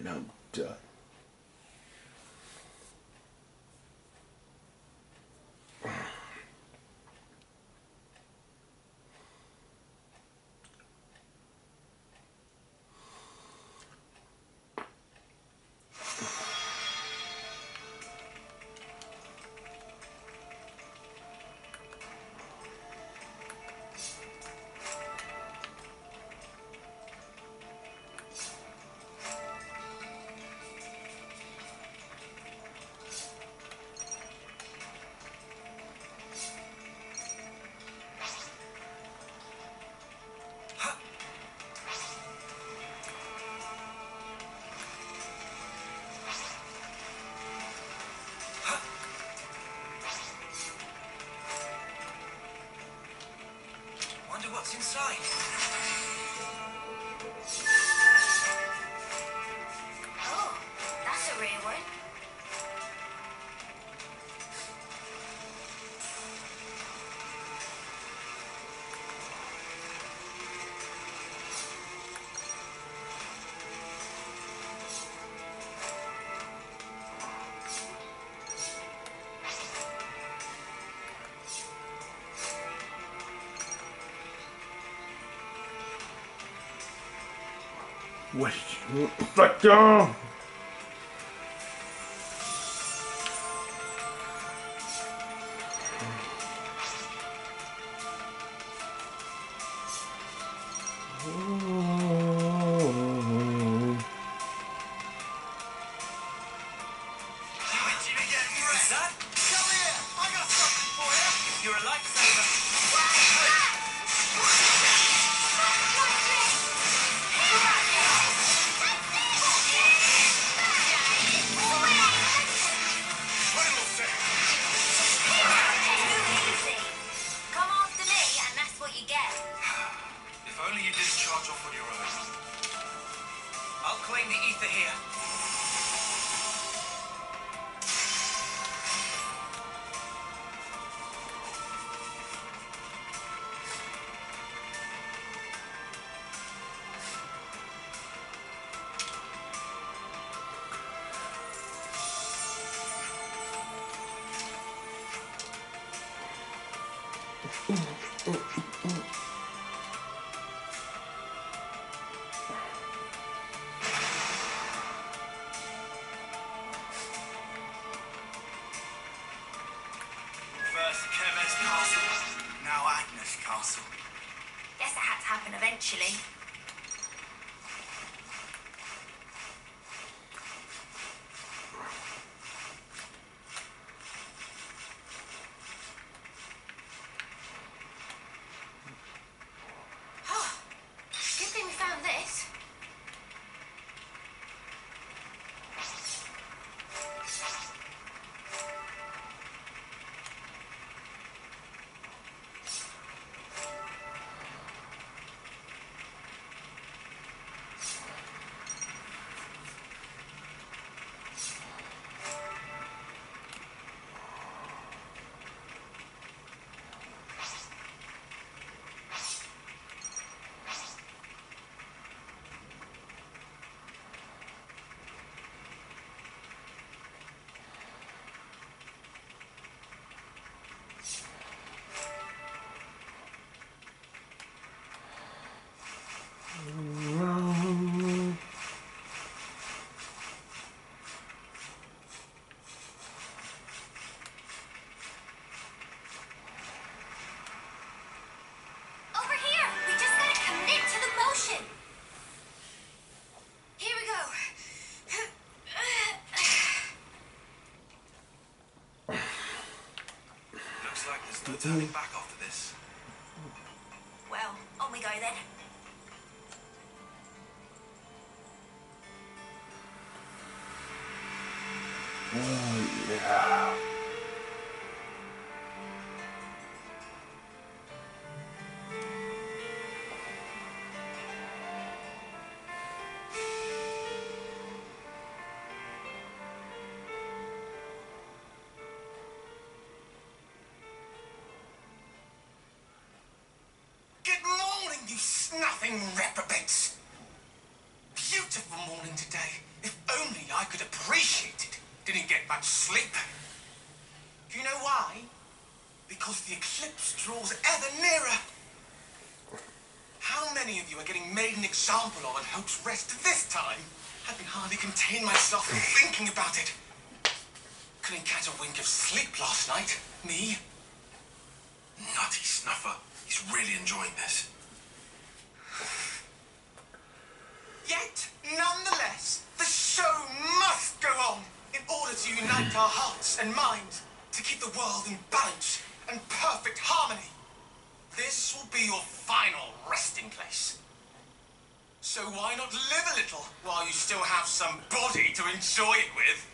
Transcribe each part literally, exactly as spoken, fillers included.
and I'm done. What's inside? Oh, that's a rare one. What did you want to fuck down? Claim the ether here. First Keves Castle, now Agnes Castle. Guess it had to happen eventually. Oh, good thing we found this. No turning back after this. Well, on we go then. Oh, yeah. You snuffing reprobates! Beautiful morning today, if about sleep. Do you know why? Because the eclipse draws ever nearer. How many of you are getting made an example of at Hope's Rest this time? I can hardly contain myself from thinking about it. Couldn't catch a wink of sleep last night. Me? Nutty Snuffer. He's really enjoying this. Yet, nonetheless, the show must go on in order to unite our hearts and minds, to keep the world in balance and perfect harmony. This will be your final resting place. So why not live a little while you still have some body to enjoy it with?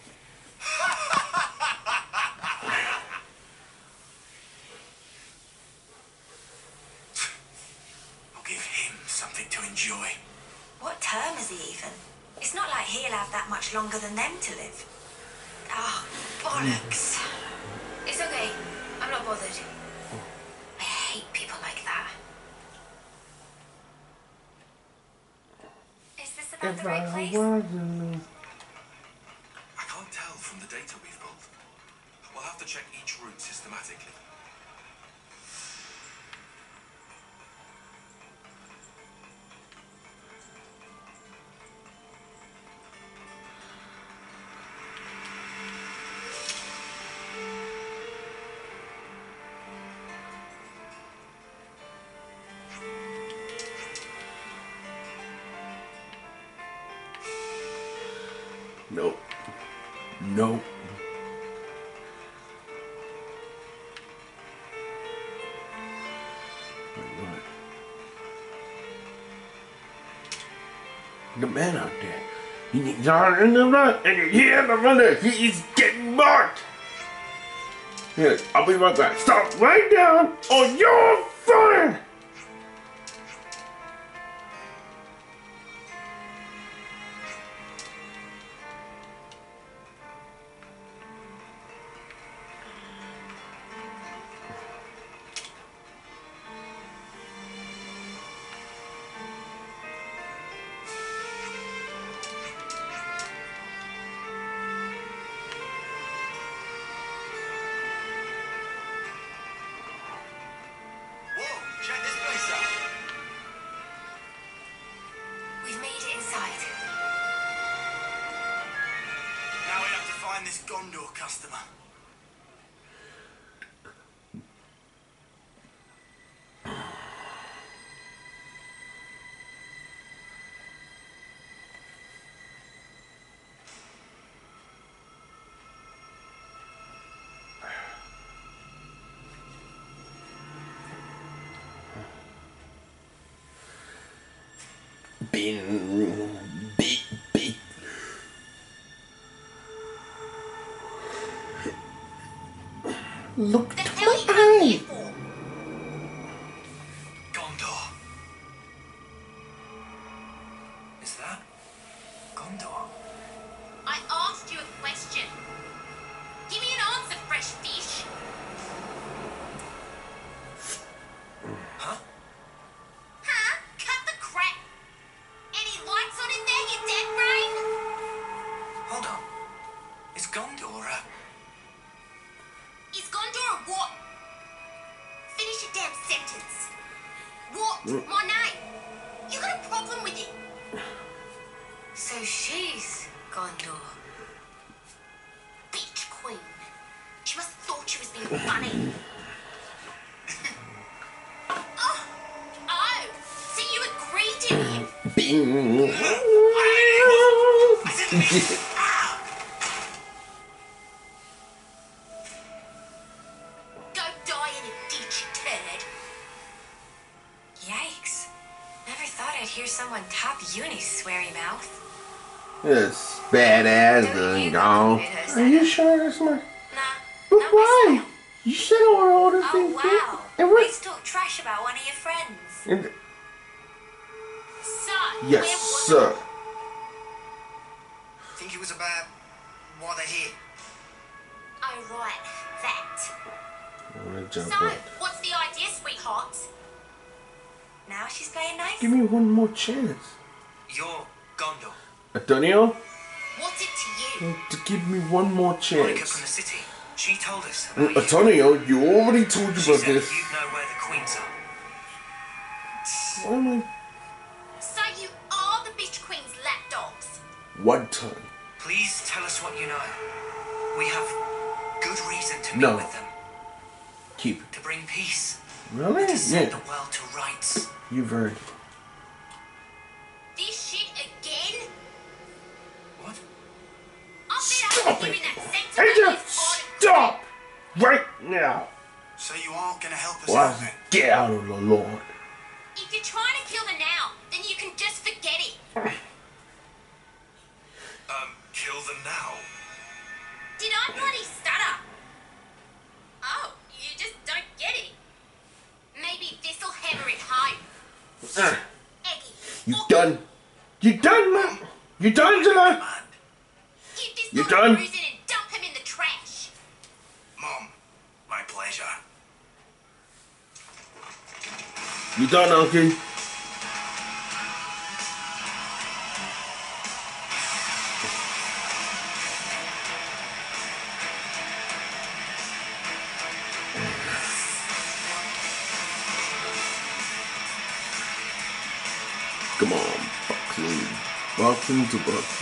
I'll give him something to enjoy. What term is he even? It's not like he'll have that much longer than them to live. Ah, bollocks. It's okay. I'm not bothered. I hate people like that. Is this about the right place? I can't tell from the data we've pulled. We'll have to check each route systematically. Nope. Nope. Wait, what? The man out there. He needs on in the run, and you hear the runner. He is getting marked. Here, I'll be right back. Stop right down, or you're fired. Check this place out. We've made it inside. Now we have to find this Gondor customer. Being beat, beat. Look The to hell you my come here eye. for? Gondor. Is that Gondor? I asked you a question. Give me an answer, fresh fish. Huh? Huh? Cut the crap. Any lights on in there, you dead brain? Hold on. Is Gondor a... Is Gondor a what? Finish your damn sentence. What? My name? You got a problem with it? So she's Gondor. Bitch queen. She must have thought she was being funny. oh, oh, so you agreed to it? Bing. I didn't mean... Go die in a ditch, you turd. Yikes. Never thought I'd hear someone top Uni's sweary mouth. This badass done gone. Are you sure that's my... Nah, But not why? my style. You said I want to order Oh, things. wow. And Let's what? talk trash about one of your friends. And, So, yes, where was sir. Think it was about why they're here. Oh, right. That. I'm gonna jump So, up. what's the idea, sweetheart? Now she's playing nice? Give me one more chance. You're Gondor. Antonio? What's it to you? to give me one more Monica from the chance. city. She told us Mm, about you. Antonio, you already told you She about said this. you'd know where the queens are. Why am I So you are the bitch queen's lapdogs. one time? Please tell us what you know. We have good reason to meet No. with them. Keep it. To bring peace. Really? To set Yeah. the world to rights. You've heard. This shit again? What? I'm fed up Stop with it! hearing that Hey, sanctimonious just article. stop! Right now! So you aren't gonna help us Why out then? get out of the Lord? If you're trying to kill the now, then you can just forget it. Um, kill them now? Did I bloody stutter? Oh, you just don't get it. Maybe this'll hammer it home. Uh, Eggy. you or done? You done, man? You done, Angela? Man. Give this You guy done? a bruising and dump him in the trash. Mom, my pleasure. You done, Uncle? Come on, boxing. Boxing to boxing.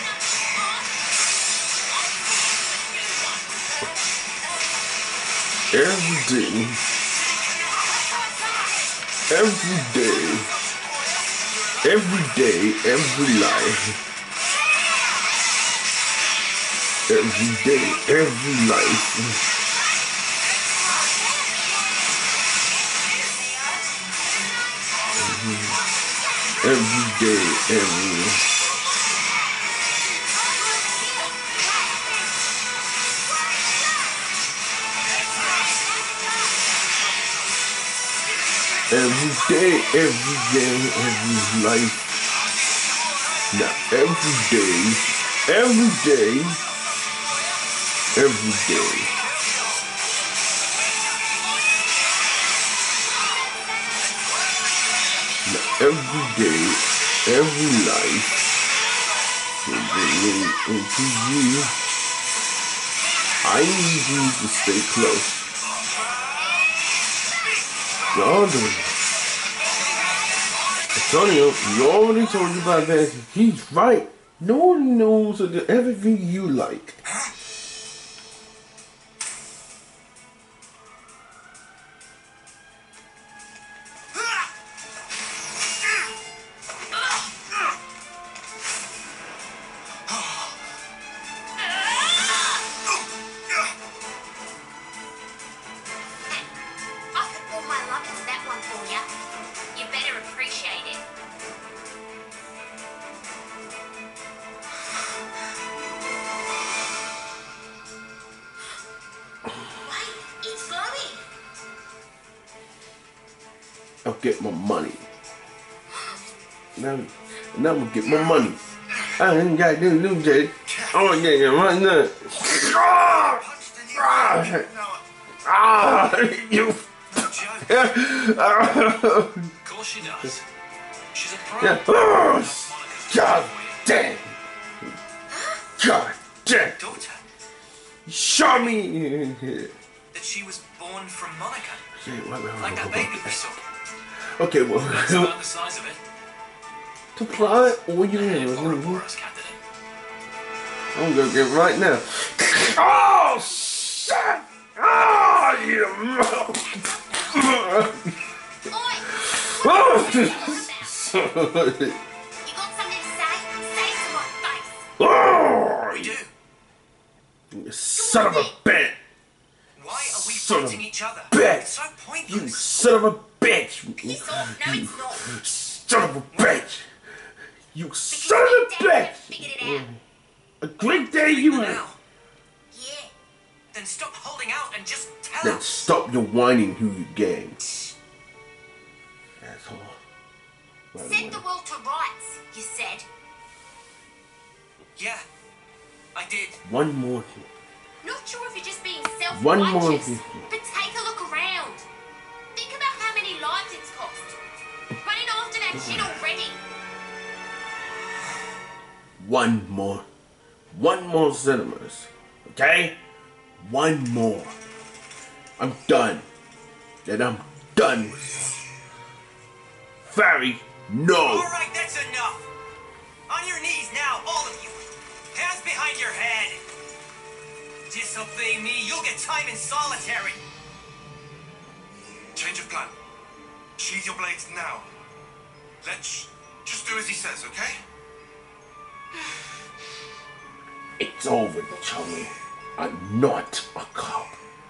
Every day. Every day. Every day, every life. Every day, every life. Every day, every. Every day, every day, every life. Now, every day, every day, every day. Now, every day, every life will bring into you. I need you to stay close. Y'all doing it. Antonio, you already told you about that. He's right. No one knows everything you like. I could pour my love into that one for you. You better appreciate it. Wait, it's glowing. I'll get my money. Now, now I'm gonna get my money. I ain't got to do this. Oh yeah, yeah, right now. Ah! Ah! Ah! You. Of course she does. She's a pro. Yeah. Oh, God damn. God damn. Daughter, Show me. that she was born from Monica. Wait, wait, wait, Like that wait, baby wait. we saw. Okay, That's well, about the size of it. to fly all you And know. for a Boros candidate. I'm gonna get right now. Oh shit! Oh you! Oi! Oh. You got something to say? Say it to my face. Oh, We do. you son of a bitch! Why are we Son of fighting each other? bitch. It's so You pointless. son of a bitch! Piss off. No, it's not. Son of a bitch! You Because son of your a dad bitch! figured it out. A great day you Now. have. Yeah. Then stop holding out and just tell Then us. stop your whining, who you gang. Asshole. By the way. Set the world to rights, you said. Yeah, I did. One more thing. Not sure if you're just being One more self-righteous, thing. but take a look around. Think about how many lives it's cost. Running after that shit already. One more. One more cinemas. Okay? One more. I'm done. Then I'm done with you. Fairy, no. Alright, that's enough. On your knees now, all of you. Hands behind your head. Disobey me, you'll get time in solitary. Change of plan. Sheathe your blades now. Let's just do as he says, okay? It's over, chummy. I'm not a cop.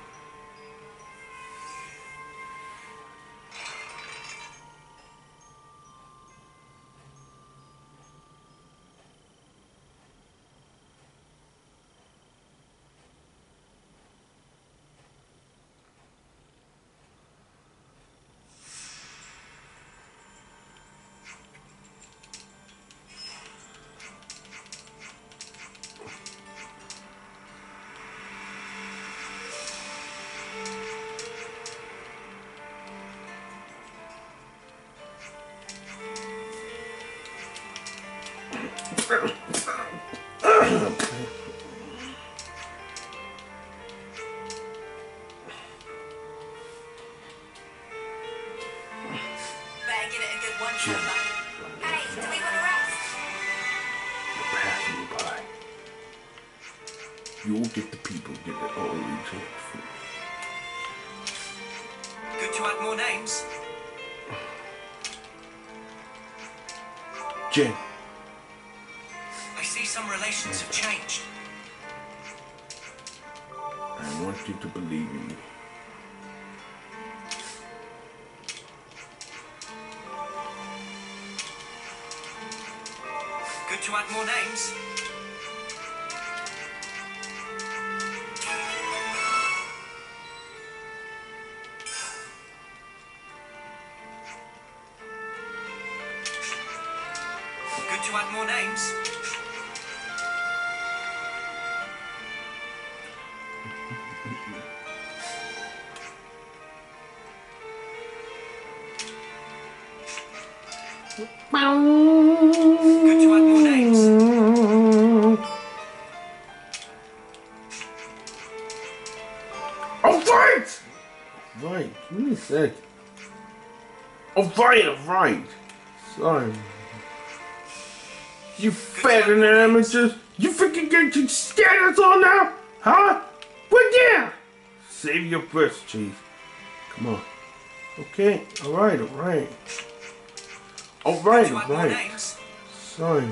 You'll get the people get it all easy. Good to add more names. Jen. I see some relations have changed. I want you to believe in me. Good to add more names. Good to add more names. Good to add more names. Oh, right! Right, give me a sec. Oh, right, oh, right. Sorry. You fat and amateurs. You freaking get your status on now? Huh? But yeah! Save your breath, Chief. Come on. Okay, alright, alright. Alright, alright. Sorry.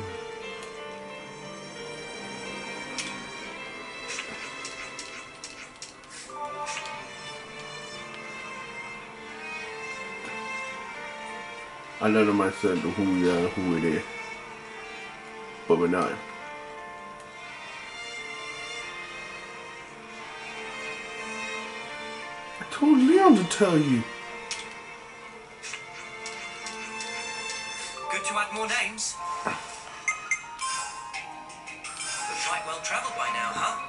I let myself know who, uh, who it is. But we're not. I told Leon to tell you. Good to add more names. Looks like well travelled by now, huh?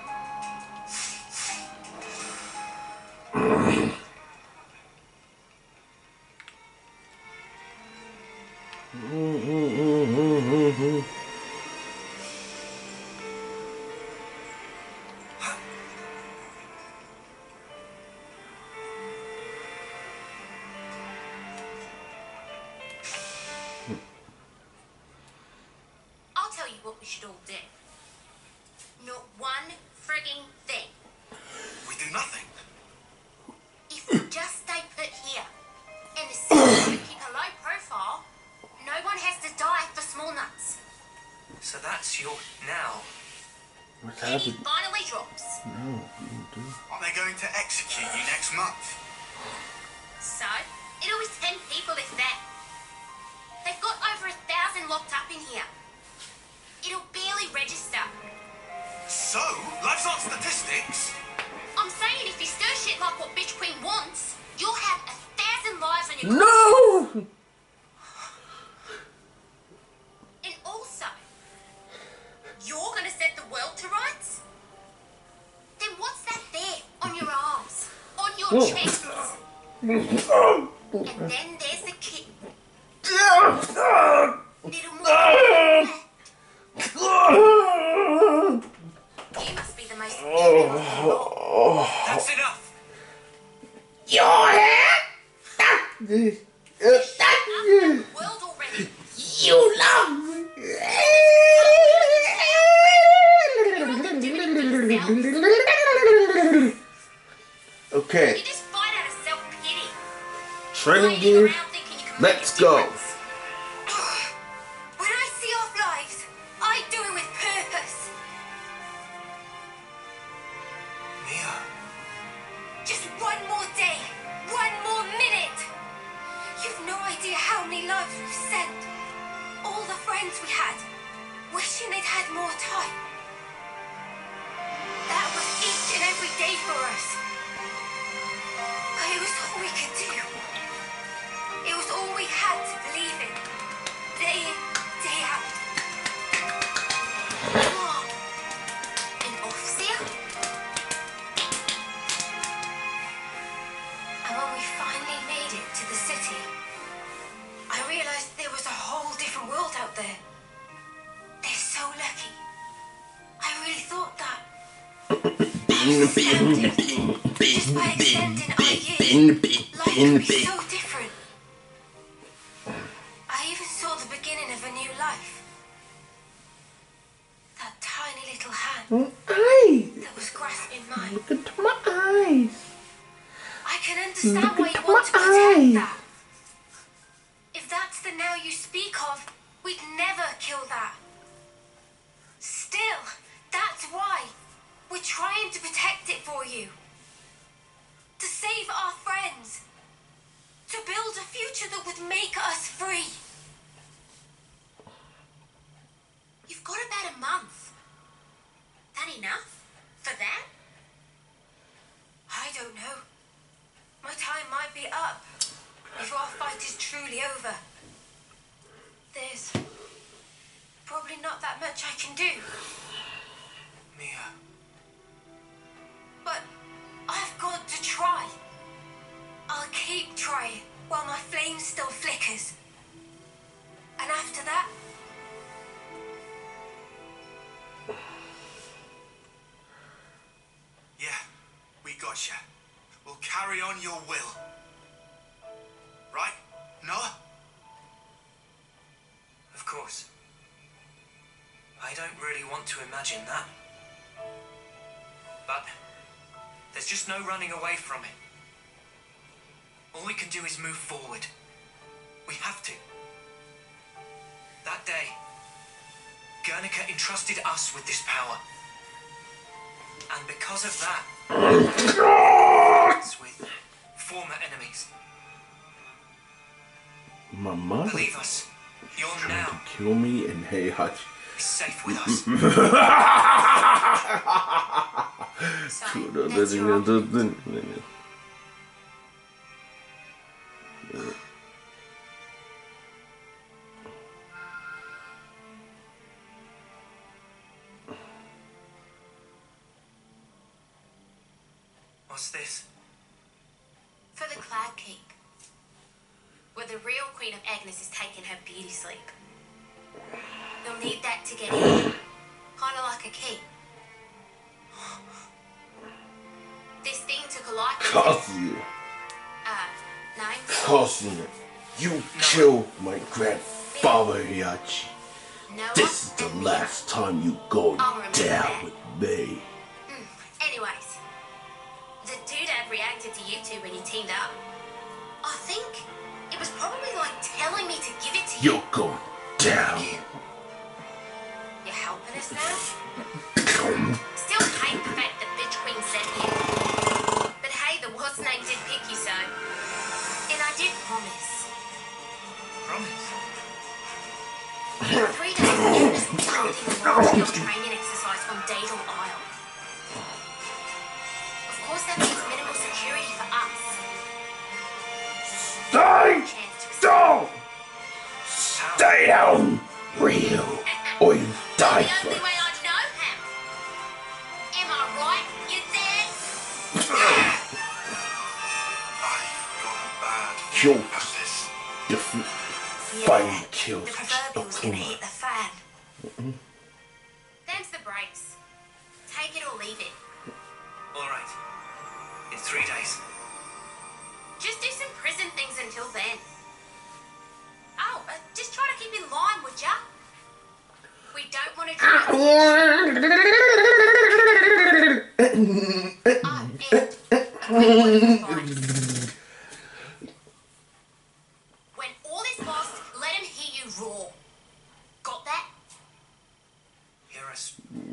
I'll tell you what we should all do. Not one frigging thing. We do nothing. If we just stay put here, and the citizens keep a low profile, no one has to die for small nuts. So that's your now. What's Penny happening? finally drops. No, you do. Are they going to execute you next month? So, it'll be ten people if that. They've got over a thousand locked up in here. It'll barely register. So, life's not statistics. I'm saying if you stir shit like what Bitch Queen wants, you'll have a thousand lives on your No! And also, you're gonna set the world to rights? Then what's that there on your arms? On your chest? And then there's the kitten. Little more. this. The world already. You love me. Okay. You just fight out of self-pity. Training Lying gear. around thinking you can make Let's a go. difference. When I see off lives, I do it with purpose. Mia. Just one more day, one more minute. You've no idea how many lives we've sent. All the friends we had, wishing they'd had more time. That was each and every day for us. But it was all we could do. It was all we had to believe in. Day in, day out. What? An officer? And when we finally made it to the city, I realized there was a whole different world out there. They're so lucky. I really thought that. Just by extending our years, life could be so different. I even saw the beginning of a new life. That tiny little hand Eyes. that was grasping mine. Look into my eyes. I can understand Look why you into want to my protect eyes. that. If that's the now you speak of, we'd never kill that. Still, that's why we're trying to protect it for you. To save our friends. To build a future that would make us free. You've got about a month. That enough? For that? I don't know. My time might be up before our fight is truly over. There's probably not that much I can do. Mia. But I've got to try. I'll keep trying while my flame still flickers. And after that, Yeah, we gotcha. We'll carry on your will. Right, Noah? Of course. I don't really want to imagine that. But there's just no running away from it. All we can do is move forward. We have to. That day, Guernica entrusted us with this power. And because of that, it's with former enemies. My mother Believe us, you're trying now to kill me, and hey, Hutch. is safe with us. sorry, that's your argument. What's this? For the Cloud King, where the real Queen of Agnes is taking her beauty sleep. You'll need that to get in, kind of like a key. This thing took a liking to Kazuya. uh, nine. Kazuya. You killed my grandfather, Hiachi. Noah This is the and last time you go I'll remember down that. with me. Mm. Anyways, the doodad reacted to you two when you teamed up. I think it was probably like telling me to give it to you. You're going down. You're helping us now? Still hate the fact that bitch queen sent you. But hey, the what's name did pick you so. And I did promise. Promise. In three days, Agnes will start taking a training exercise on Daedal Isle. Of course, that means minimal security for us. Stay Chance to down. Stay down, real, or you die the only first. way I know how. Am I right, you dad? I've got a bad Yo. feeling about this. Different. Yeah, Finally kills the proverbial's gonna Akuma. hit the fan. Them's the breaks. Take it or leave it. All right. In three days. Just do some prison things until then.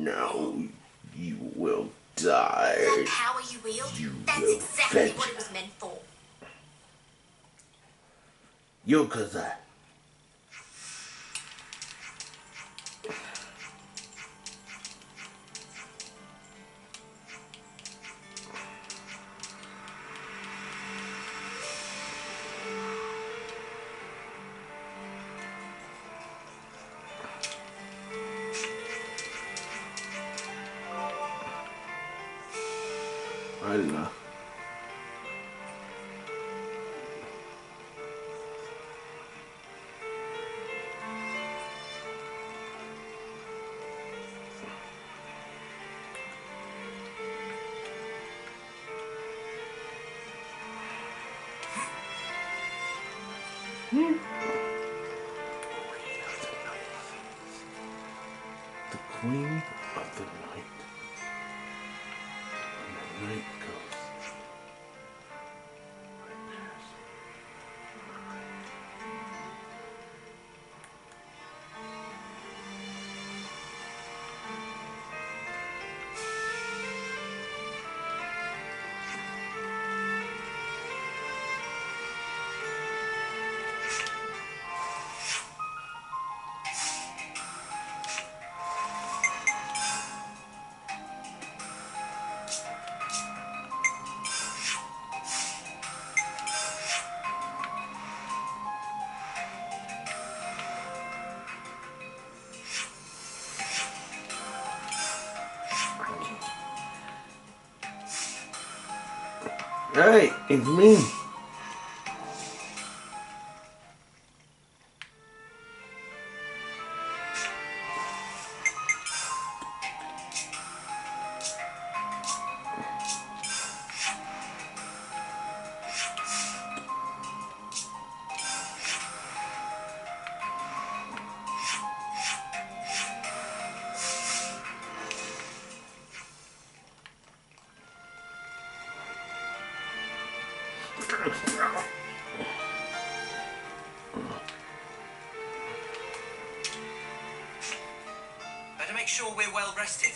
Now you will die. That power you wield, You that's will exactly fetch. what it was meant for. Yokoza. I don't know. The Queen of the Night. When the night comes. Hey, it's me. Better make sure we're well rested.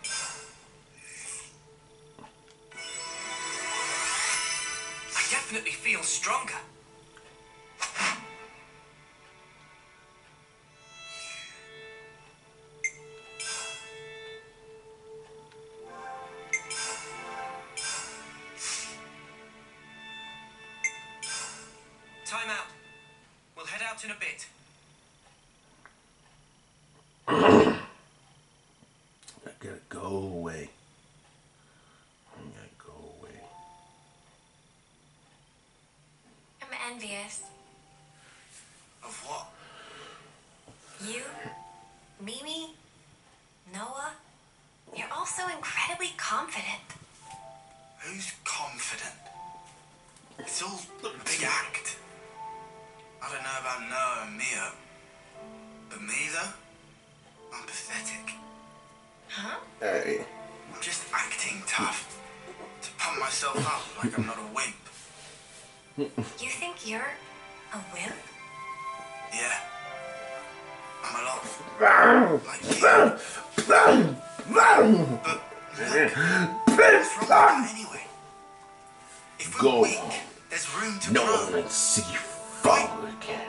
I definitely feel stronger. Time out. We'll head out in a bit. I gotta go away. I gotta go away. I'm envious. Of what? You, Mimi, Noah, you're all so incredibly confident. Who's confident? It's all a big act. I don't know about Noah and Mio. But me, though? I'm pathetic. Huh? Hey. I'm just acting tough. To pump myself up like I'm not a wimp. You think you're a wimp? Yeah. I'm a lot like you. But look, what's wrong with that anyway? If we're Go. weak, there's room to No grow. one will see you fall again.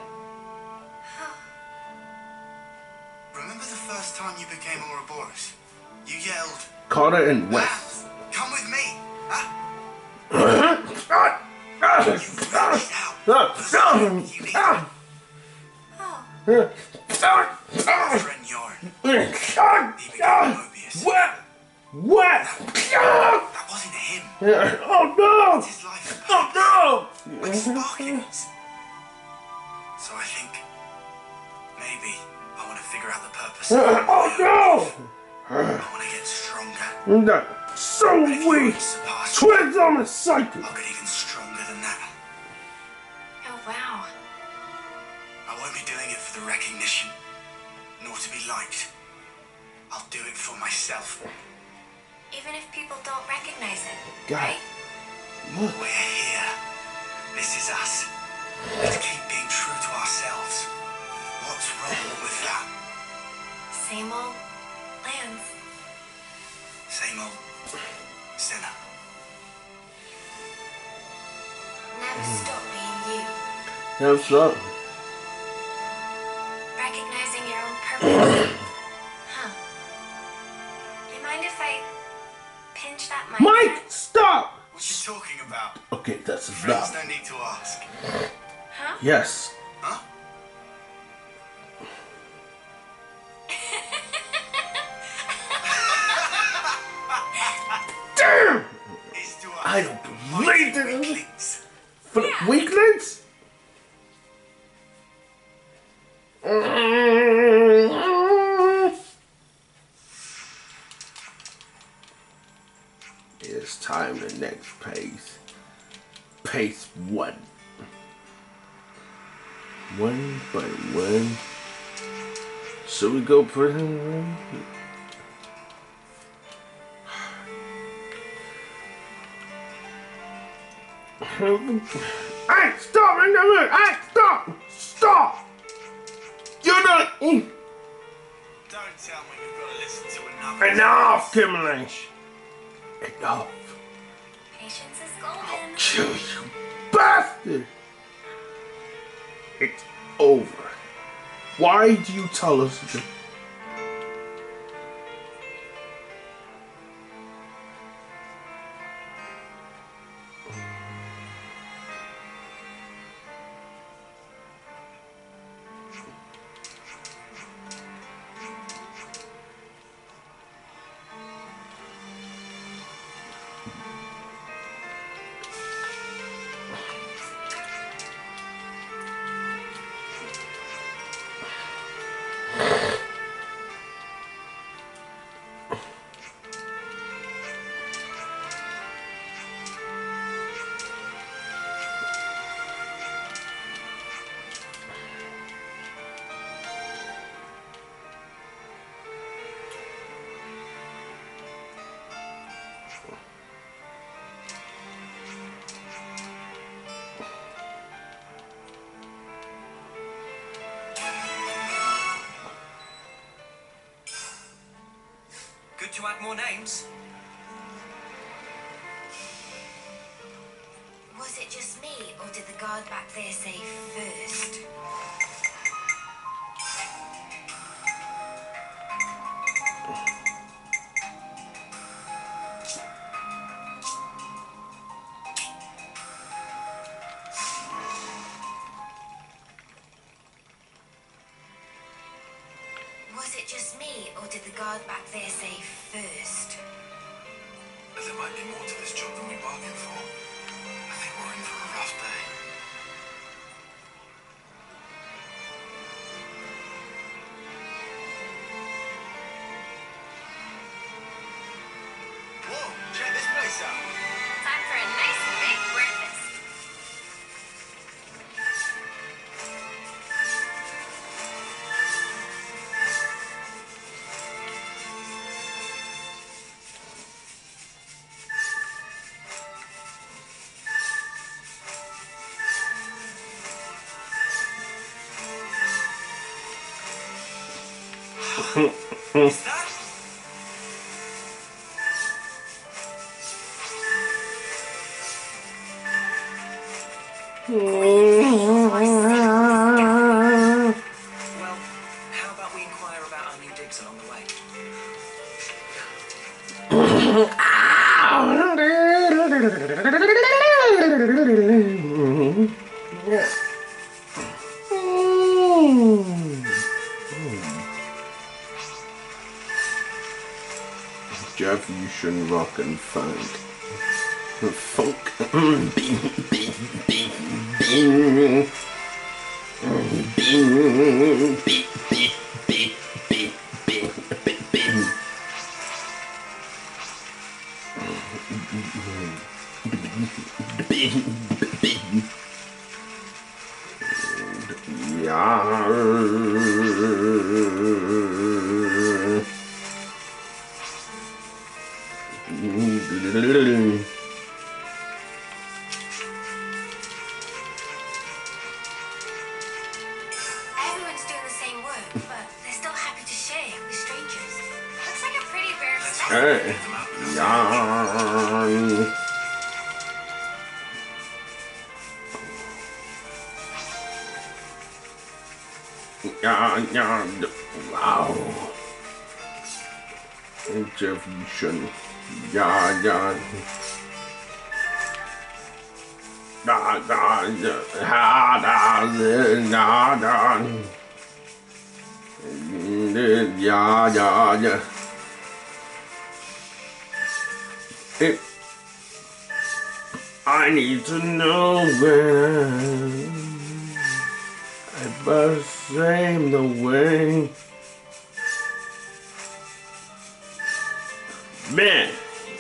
Remember the first time you became Ouroboros? You yelled, Carter and West. "Ah, come with me, huh? Ah, ah, You reached out. ah, for the strength you needed. ah, Oh, ah, Your ah, friend Yorin, ah, he became ah. Mobius. What? What? Ah. That wasn't him. Oh no! It's his life. Oh Like Sparking is. So I think maybe I want to figure out the purpose. no! of Oh no! I want to get stronger. I'm not so And if weak. Yorin surpassed me, Twins on the cycle. I'll get even stronger than that. oh wow. I won't be doing it for the recognition, nor to be liked. I'll do it for myself. Even if people don't recognize it, God. right? Look. We're here. This is us. Let's keep being true to ourselves. What's wrong with that? Same old plans. gotta stop being you. What's up? Recognizing your own purpose. Huh. Do you mind if I pinch that mic? Mike, stop! What you talking about? Okay, that's Friends enough. don't need to ask. Huh? Yes. Huh? Damn! It's to us. I don't believe Mighty it. weaklings. For the weaklings? It's time the next pace. Pace one. One by one. So we go prison. Hey, stop! Hey, stop! Stop! You're not in. Don't tell me you've got to listen to another. Enough, Kimberly. Enough. Patience is golden. Kill you, bastard! It's over. Why do you tell us to? Good to add more names. Was it just me, or did the guard back there say first? Was it just me, or did the guard back there say first? There might be more to this job than we bargained for. I think we're in for a rough day. Whoa, check this place out. Time for a nice big breakfast. Is that? Well, how about we inquire about our new digs along the way? Jeff, you shouldn't rock and funk. Funk. Bing, bing, bing, bing. Bing, bing, bing, bing, bing, bing, bing, bing. Bing, bing. Yeah. Everyone's doing the same work, but they're still happy to share with strangers. Looks like a pretty rare specimen. Hey. Yeah. yeah, yeah. Wow. Intervention. Yeah, yeah. Da, da, da, ha, da, da, da. Yeah, yeah, yeah. It, I need to know when I must save the way. Man,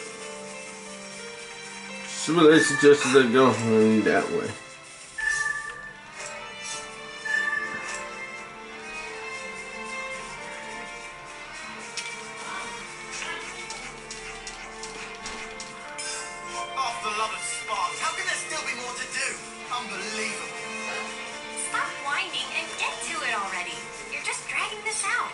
civilization justice are going that way. After love and sparks, how can there still be more to do? Unbelievable. Stop whining and get to it already. You're just dragging this out.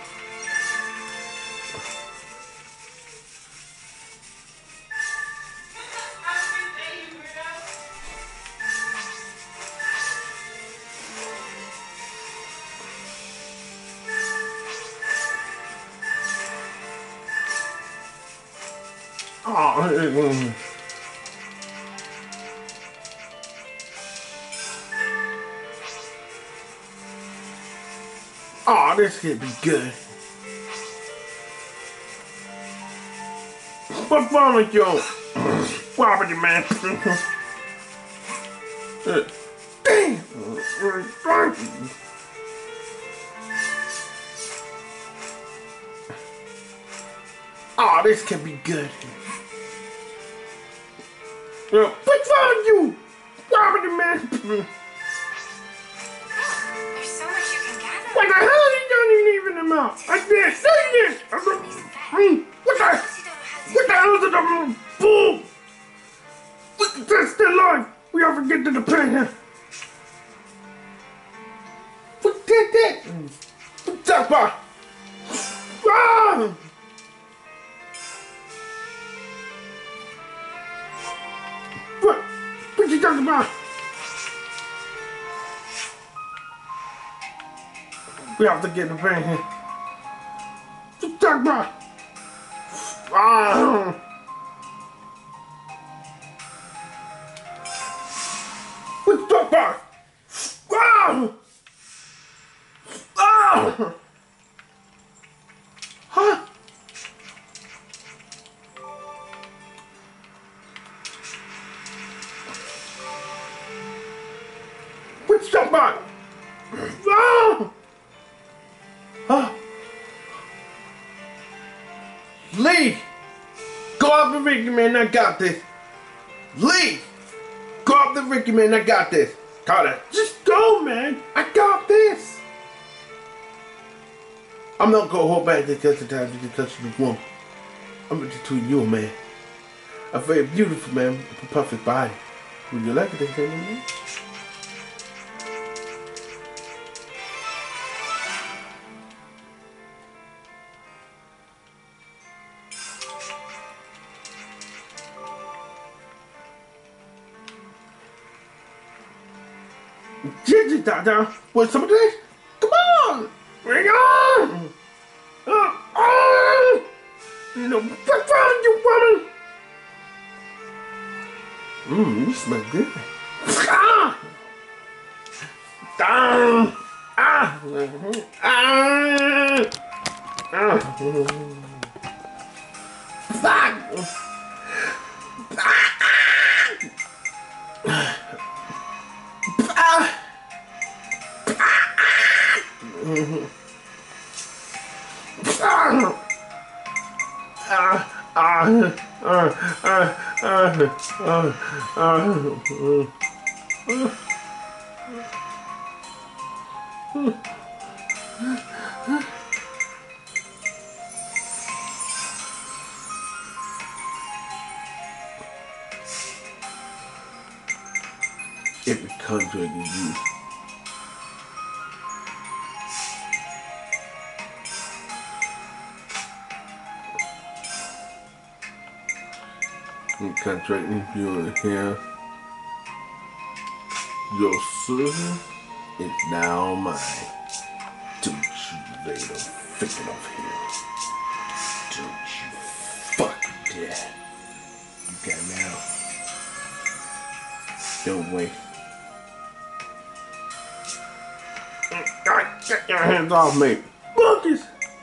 Oh, oh, this could be good. What's wrong with you? Property man. Damn. Oh, this could be good. What's wrong with you? Property man. There's so much you can gather. What the hell are you doing even him out? I did say this. What the? What the hell is it? Um, Boom! That's still life. We all forget to the pen here. What did that? What's up, boy? Ah! What? What you talking about? We have to get the pen here. What you talking about? Ah! What you talking about? Ah! Ah! Huh? What you talking about? Ah! Huh? Lee! Go up the Ricky, man, I got this. Lee! Go up the Ricky, man, I got this. Carter, just go, man. I got this. I'm not gonna hold back because the time you touch the woman. I'm gonna tweet you, man. A very beautiful man with a perfect body. Would you like it, man? Gigi Dada, want some of this? Come on! Bring on! Uh, oh! No, what's wrong, you woman? Mmm, you smell good. Ah! Down! Ah! Ah! Ah! Fuck! Every contract is you. You contracting you here. Your servant is now mine to Vader, thinking of him. Don't you fuck that. You got now. Don't wait. Get your hands off me. Monkeys!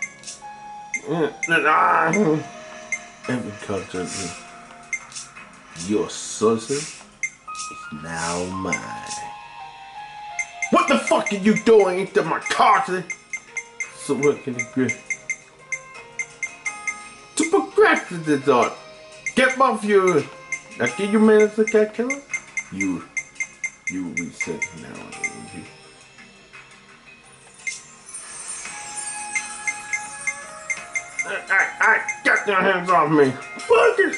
Every content, your saucer is now mine. What the fuck are you doing into my carton? So what can you do? To progress to the dot. Get my view. Now give you minutes to get killer. You, you reset now. You. Alright, get your hands off me. Fuckers!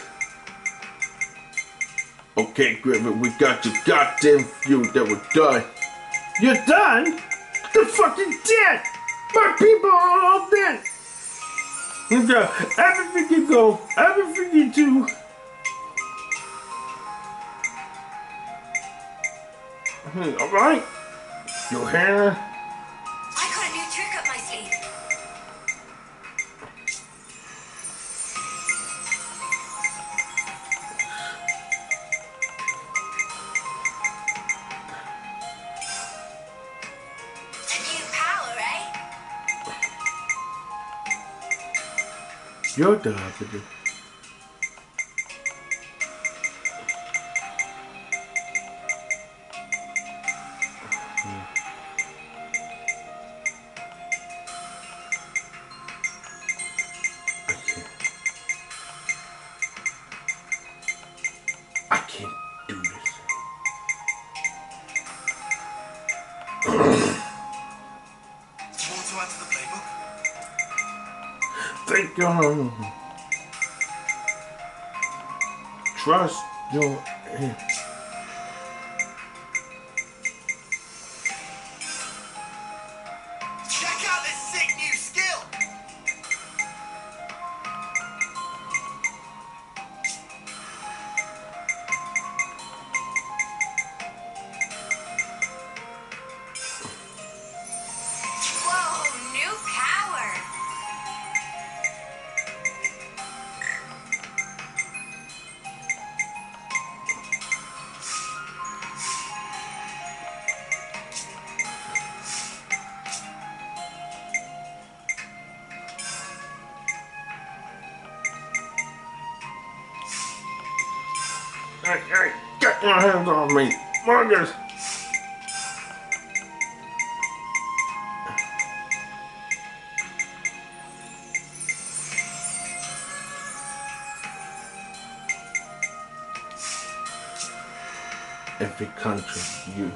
Okay, Griffin, we got your goddamn feud that we're done. You're done? You're fucking dead! My people are all dead! You got everything you go, everything you do. Alright? Your hair. I got a new trick up my sleeve. Your dog to do. I can't do this. Do you want to add to the playbook? Thank God. Trust your hand. Check out this sick new skill! Whoa, new power. Hey, hey, get your hands off me, Marcus! Every country, you.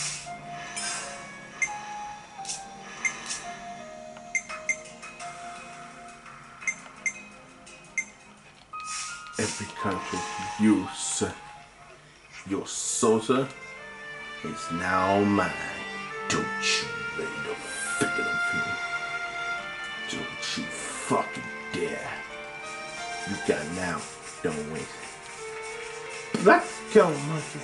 Every country, you, sir. Your saucer is now mine. Don't you lay the thinking of me. Don't you fucking dare. You got now, don't waste it. Let's go, monkey.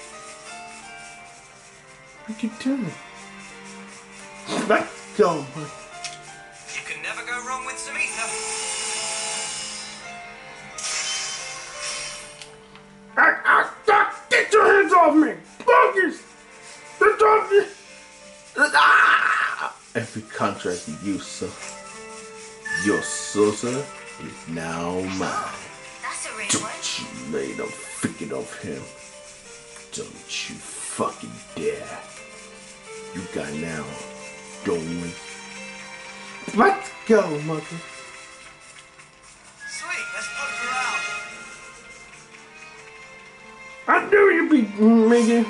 You can do it. Let's go, monkey. You can never go wrong with some ether. Ah, ah, ah, get your hands off me! Monkeys! Get off me! Ah! Every contract you use, sir. Your saucer is now mine. That's a real one. Don't you lay the thinking of him. Don't you fucking dare. You got now, don't we? Let's go, monkey. Sweet, let's poke around. I knew you'd be making.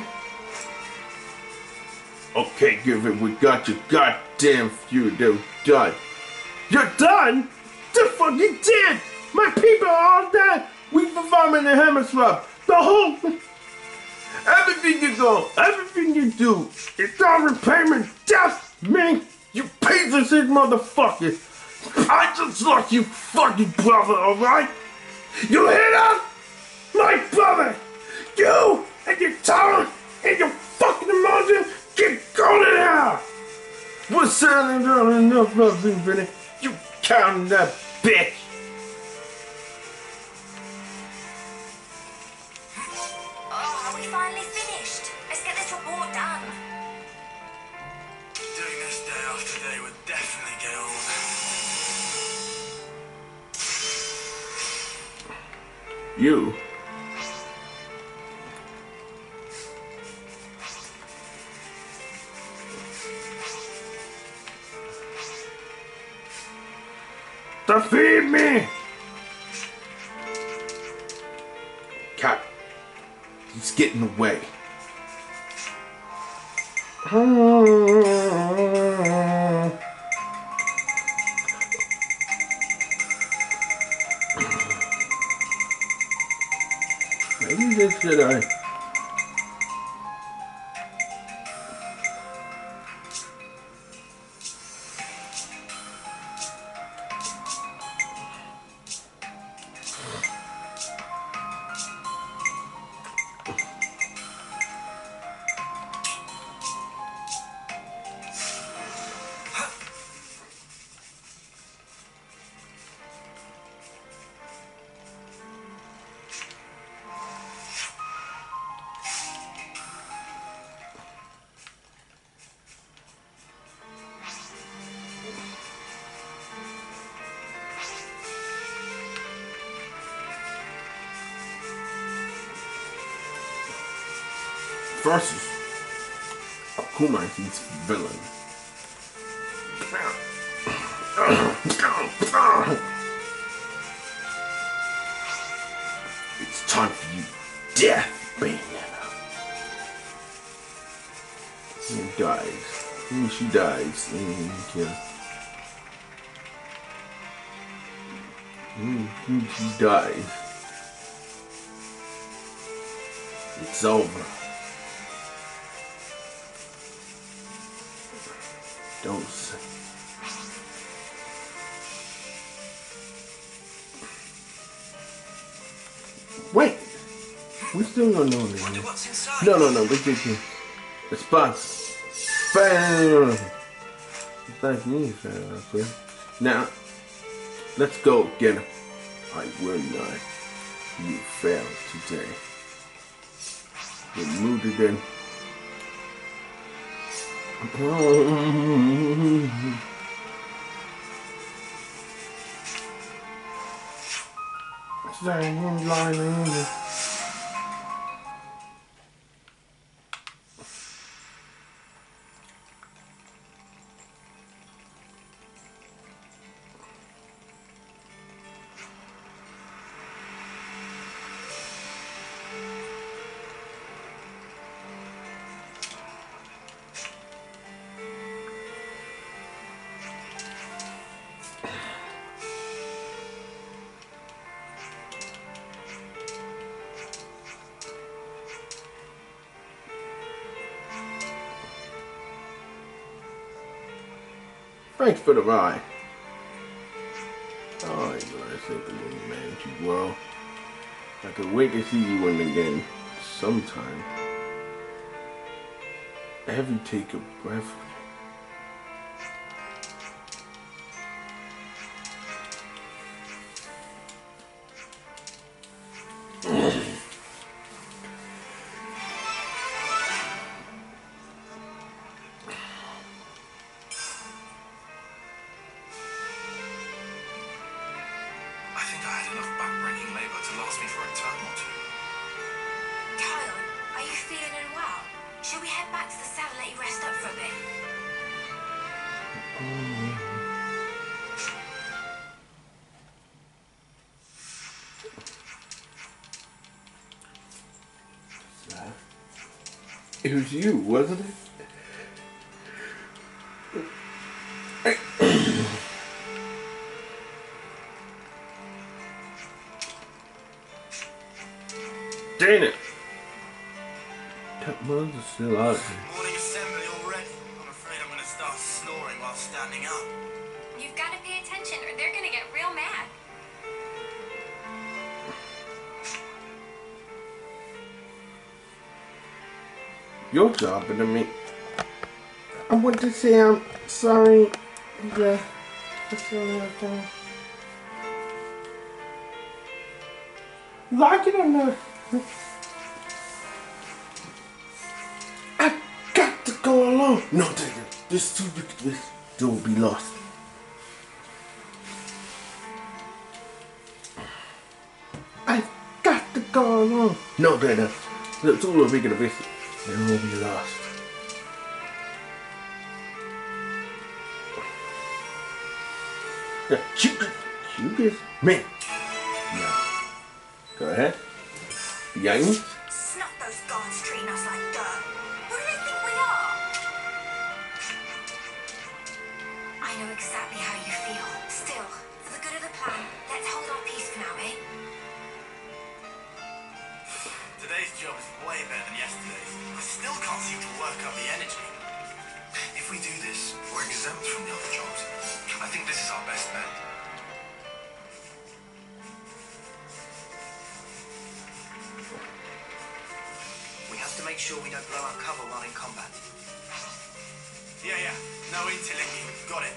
Okay, give it. We got your goddamn feud. They're done. You're done? They're fucking dead. My people are all dead. We performing the hemisphere. The whole. Everything you go, everything you do, it's all repayment. Just me. You piece of shit motherfucker. I just lost you fucking brother, alright? You hear that? My brother! You and your talent and your fucking emotion, get going in here! What's selling down enough nothing finished? You counting that bitch? Oh, are we finally finished? Let's get this report done. Doing this day after day would definitely get old. You. To feed me! Cat. He's getting away. Maybe this should I. Versus Akuma, he's villain. It's time for you, death, Bayonetta. He dies. And she dies. And yeah. And she dies. It's over. Don't say. Wait! We still don't know this. Wonder what's inside. No, no, no, we did it. Response. Bam! Thank me, okay. Now, let's go get him. I will not. You failed today. You moved again. Staying lying. Thanks for the ride. Oh, you're a simple little man, you will. I could wait to see you in again sometime. Have you take a breath? It was you, wasn't it? Dang it! That mother's still out there. Morning assembly already. I'm afraid I'm gonna start snoring while standing up. You've got to pay attention or they're gonna get real mad. Your job, but I mean, I want to say I'm sorry. Yeah, that's the only thing. Like it or not, I got to go alone. No, this too big. This will be lost. I got to go alone. No, Dana. Look, it's all a big of this. They will be lost. Yeah, shoot it. Shoot it. Me. No. Go ahead. Young. Snuff those guards treating us like dirt. Who do they think we are? I know exactly how you feel. Still, for the good of the plan, let's hold our peace for now, eh? Today's job is way better than yesterday's. I still can't seem to work up the energy. If we do this, we're exempt from the other jobs. I think this is our best bet. We have to make sure we don't blow our cover while in combat. Yeah, yeah. No interlinking. Got it.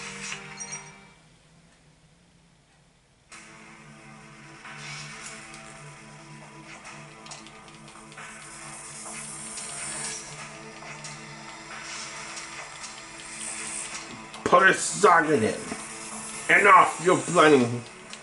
Put a socket in. Enough, you're blinding.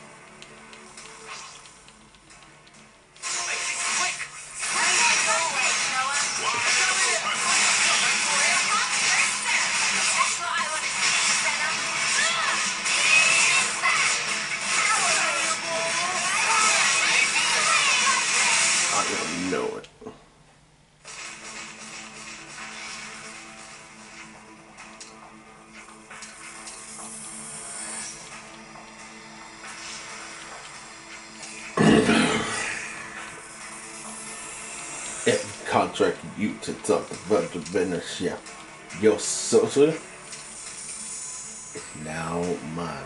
I don't know it. It contracted you to talk about the business, yeah. Your social is now mine.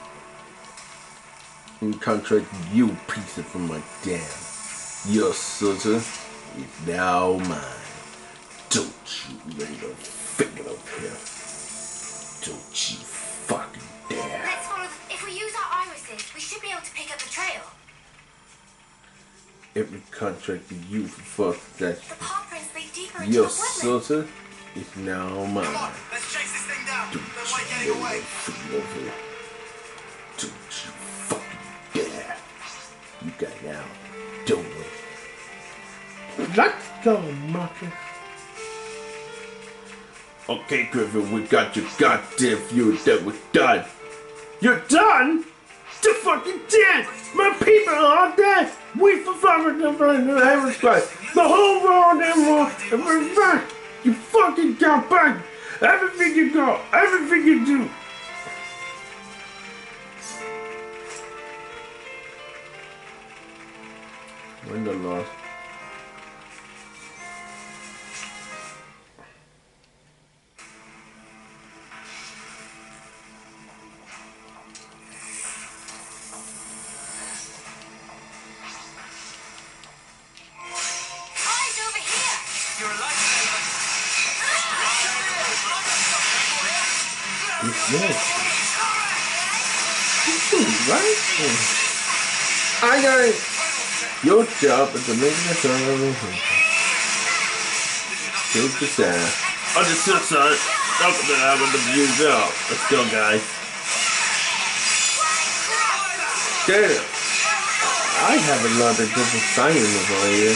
We contracted you, piece of from my dam. Your social is now mine. Don't you lay your finger up here. Don't you fucking dare. Let's follow. The, if we use our irises, we should be able to pick up the trail. Every contracted you for fuck that. The paw prints lead deeper into Your the woodland. social is now mine. Come on, let's chase this thing down. Don't No way you getting lay away. your finger up here. Don't you fucking dare. You got out. Don't wait. Let's go, Marcus. Okay, Griffin, we got your goddamn fuel that was done. You're done? You're fucking dead! My people are dead! We survived the heaven's place. The whole world and more, and we're back! You fucking got back! Everything you got, everything you do! Win the loss. Eyes over here! You're a lifesaver. It's good. Right? I got it. Your job is to make the turn of the Take the sound. Understood, son. Talk about having the views out. Let's go, guys. Damn. I have a lot of different signings over here.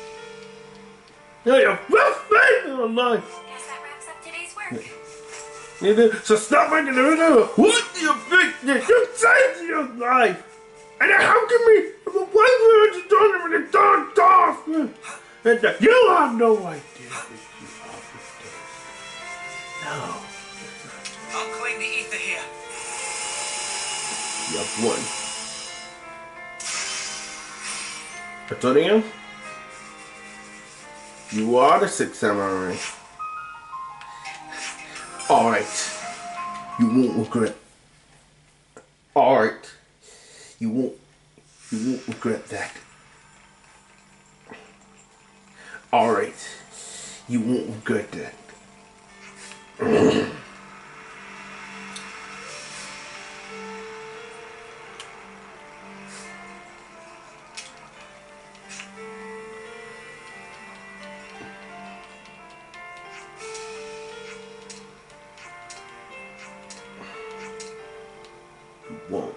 Yeah, yeah, rough man alive. Guess that wraps up today's work. You know, so stop making the video. What do you think? You saved your life. And how can we? Why would you do it when it's dark off? And uh, you have no idea that you are dead. No. I'll claim the ether here. You have one. Antonio, you are the sixth samurai. Alright. You won't regret. Alright. You won't you won't regret that. Alright. You won't regret that. You won't.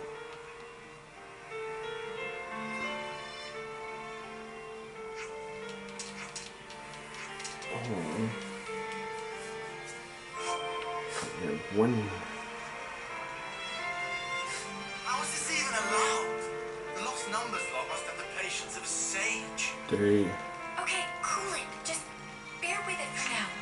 One. How is this even allowed? The lost numbers lot must have the patience of a sage. Three. Okay, cool it. Just bear with it for now.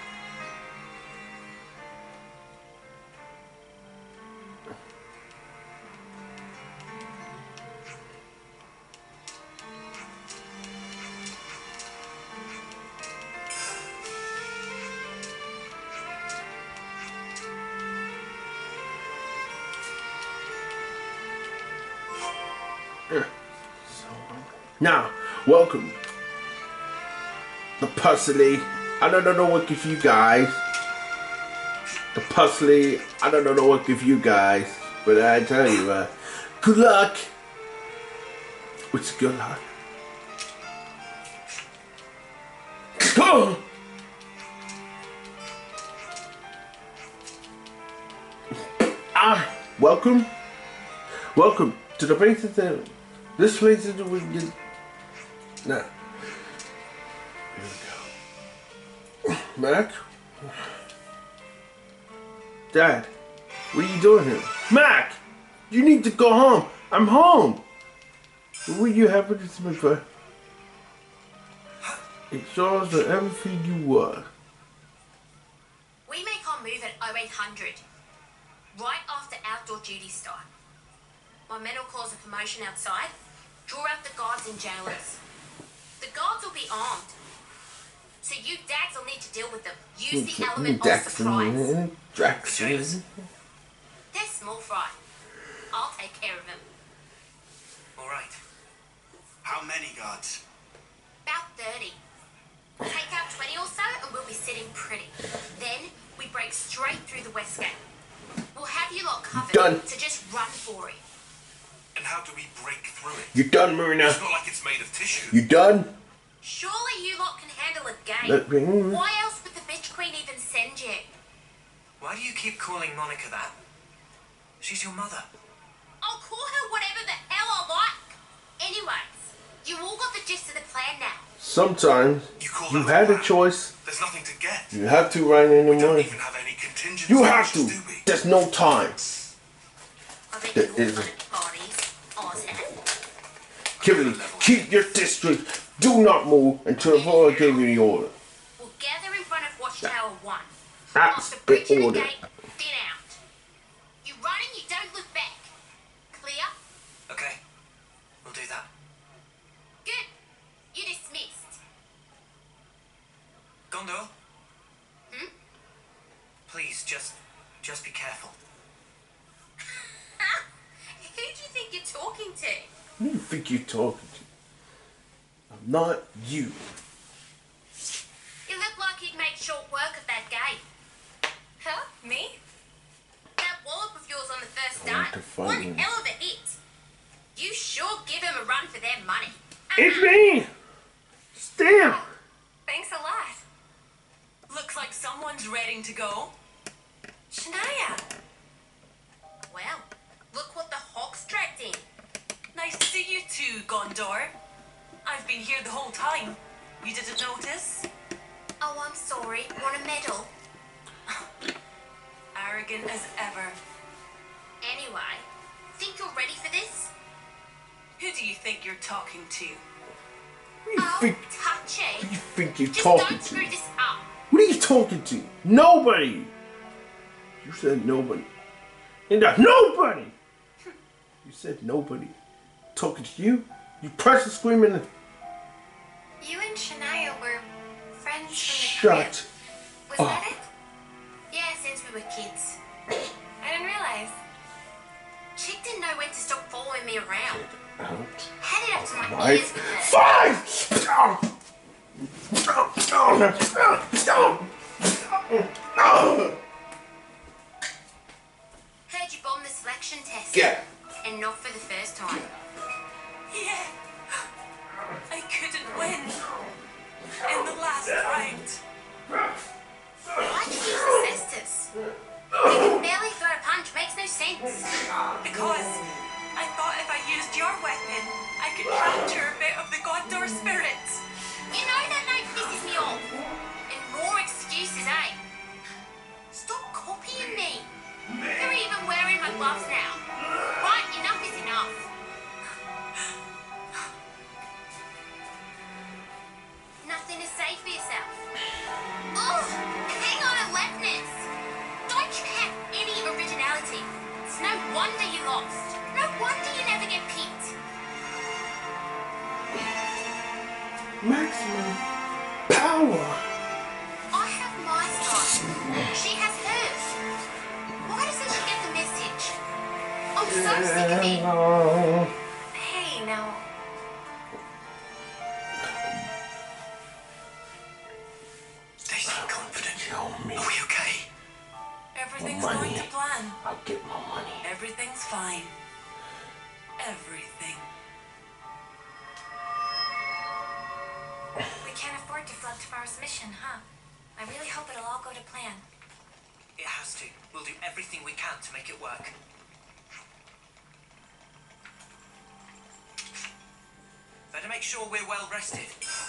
Now, welcome. The puzzly. I don't know what give you guys. The puzzly. I don't know what give you guys. But I tell you, uh, good luck. What's good luck? Go! Ah, welcome. Welcome to the place of the. This place is the wicked. Now, here we go. Mac? Dad, what are you doing here? Mac! You need to go home. I'm home. What you have with this before? It shows that everything you were. We make our move at oh eight hundred. Right after outdoor duty start. My men will cause a commotion outside. Draw out the guards and jailers. The guards will be armed. So you dads will need to deal with them. Use the element of surprise. Jackson. They're small fry. I'll take care of them. Alright. How many guards? About thirty. Take out twenty or so and we'll be sitting pretty. Then we break straight through the west gate. We'll have you lot covered. Done. So just run for it. And how do we break through it? You done, Marina? It's not like it's made of tissue. You done? Surely you lot can handle a game. Let me- Why else would the bitch queen even send you? Why do you keep calling Monica that? She's your mother. I'll call her whatever the hell I like. Anyways, you all got the gist of the plan now. Sometimes You call you that had a plan? choice. There's nothing to get. You have to write in the We don't morning. even have any contingency. You have to. do we? There's no time. I bet There you all is- fun at parties. Ozan. Kimberly, keep your district. Do not move until I give you the order. We'll gather in front of Watchtower one. That's Off the the bridge and the order. gate, thin out. You run and you don't look back. Clear? Okay. We'll do that. Good. You dismissed. Gondor? Hmm? Please, just... just be careful. Who do you think you're talking to? Who do you think you're talking to? I'm not you. You look like you'd make short work of that gate. Huh? Me? That wallop of yours on the first I want start. to fight One him. hell of a hit. You sure give him a run for their money. It's me! Still! Thanks a lot. Looks like someone's ready to go. Shania. Well, look what the Hawks dragged in. Nice to see you too, Gondor. I've been here the whole time. You didn't notice? Oh, I'm sorry. Want a medal? Arrogant arrogant as ever. Anyway, think you're ready for this? Who do you think you're talking to? Who do you Oh, think, touchy. who do you think you're Just talking don't to? screw this up. Who are you talking to? Nobody. You said nobody. And that's nobody. You said nobody. Talking to you? You pressure screaming. You and Shania were friends from the Shut crib. Was up. that it? Yeah, since we were kids. I didn't realize. Chick didn't know when to stop following me around. Out. Headed up to my My ears with her. five. Heard you bombed the selection test. Yeah. And not for the first time. Yeah. I couldn't win. In the last round. Why'd you use the cestus? You can barely throw a punch. Makes no sense. Because I thought if I used your weapon, I could capture a bit of the Gondor spirit. You know that name pisses me off. And more excuses, eh? Stop copying me. You're even wearing my gloves now. Right, enough is enough. Nothing to say for yourself. Oh, hang on, alertness. Don't you have any originality? It's no wonder you lost. No wonder you never get picked. Maximum power. I have my style. She has hers. Why doesn't she get the message? I'm so sick of it. Hello. Hey, now. Stacey, confident. Kill me. Are we okay? Everything's Money. going to plan. I'll get my money. Everything's fine. Everything. We can't afford to flub tomorrow's mission, huh? I really hope it'll all go to plan. It has to. We'll do everything we can to make it work. Better make sure we're well rested.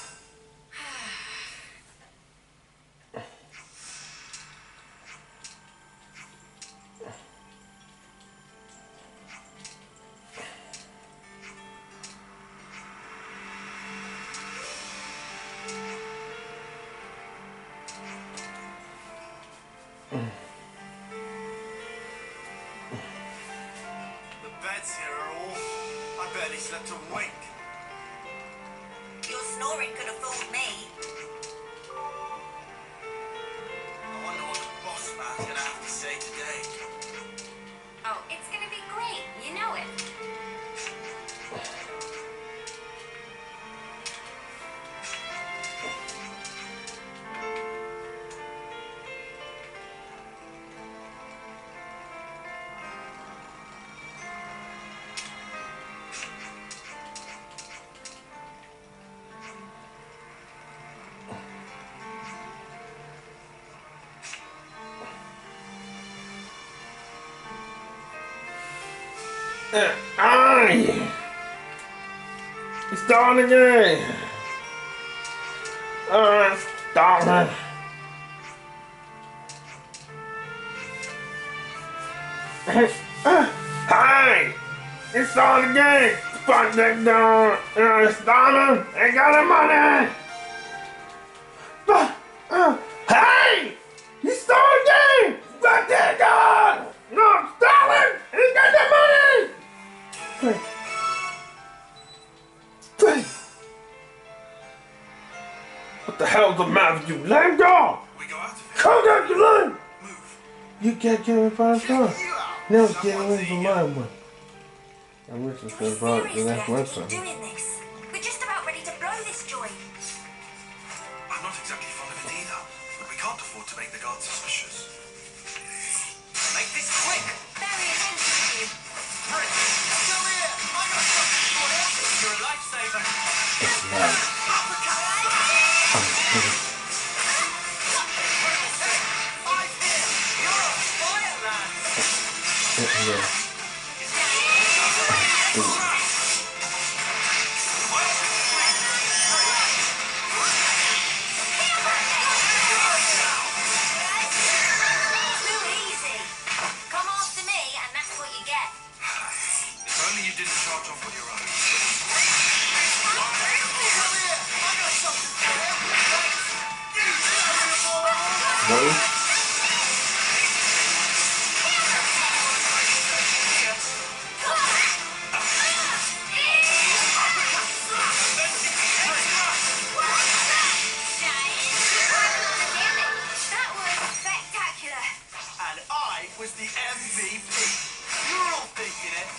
The beds here are all. I barely slept a wink. Your snoring could have fooled me. I wonder what the boss man's gonna have to say today. Oh, it's gonna be great. You know it. Uh, aye. It's done again. Uh, stop it. Uh, hi. It's on again. Fuck that dog. Uh, stop him. Ain't got the money. Uh, uh, hey. He stole again. Fuck that dog. No, stop him. He got the money. Hey. Hey. What the hell's the matter with you? Let him go! We go out of here. Come down the line! Move. You can't get in front of Check car. you out. Now Someone's get away from eager. my one. I wish I could have brought the next website. doing this? We're just about ready to blow this joint. I'm not exactly fond of it either, but we can't afford to make the guards suspicious. Make this quick! Very attention to you. Come here. I got something for you. You're a lifesaver. I'm here. You're a fireman! Yeah. Too easy. buddy. That was spectacular. And I was the M V P. You're all thinking it.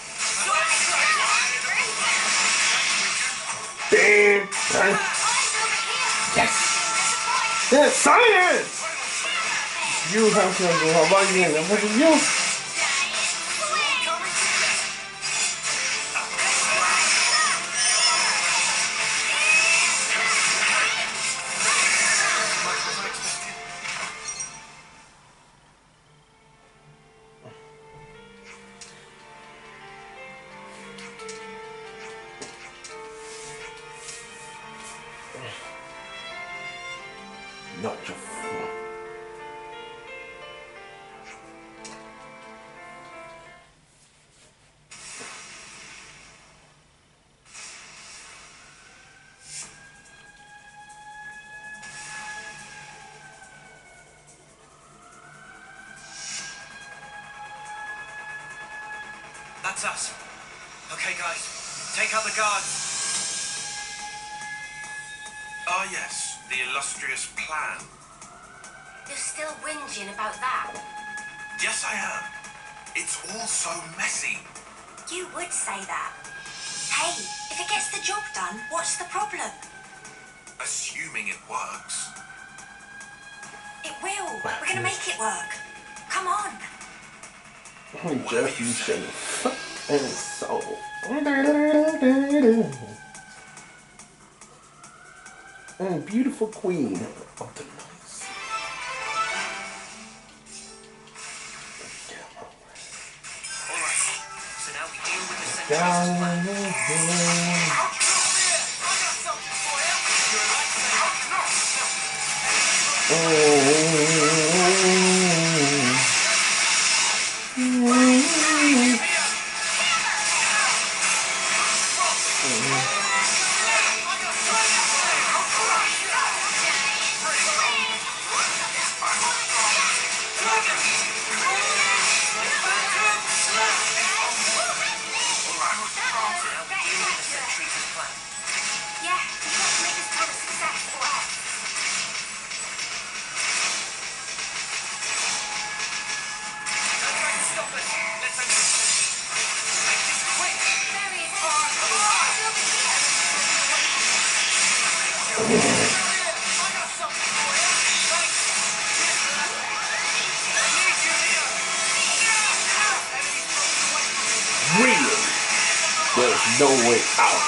Damn. Yes. Yes, science. You have to go. How about you? How about you? Not your fault. That's us. Okay, guys. Take out the guards. Ah, yes, the illustrious plan. You're still whinging about that. Yes, I am. It's all so messy. You would say that. Hey, if it gets the job done, what's the problem? Assuming it works. It will. We're gonna make it work. Come on. Jeff, you should and so. And beautiful queen of the noise. Alright. So now we deal with the Central's plan. Yeah, we've got to make this plan a success or else. There he is. He's over here. Really? There's no way out.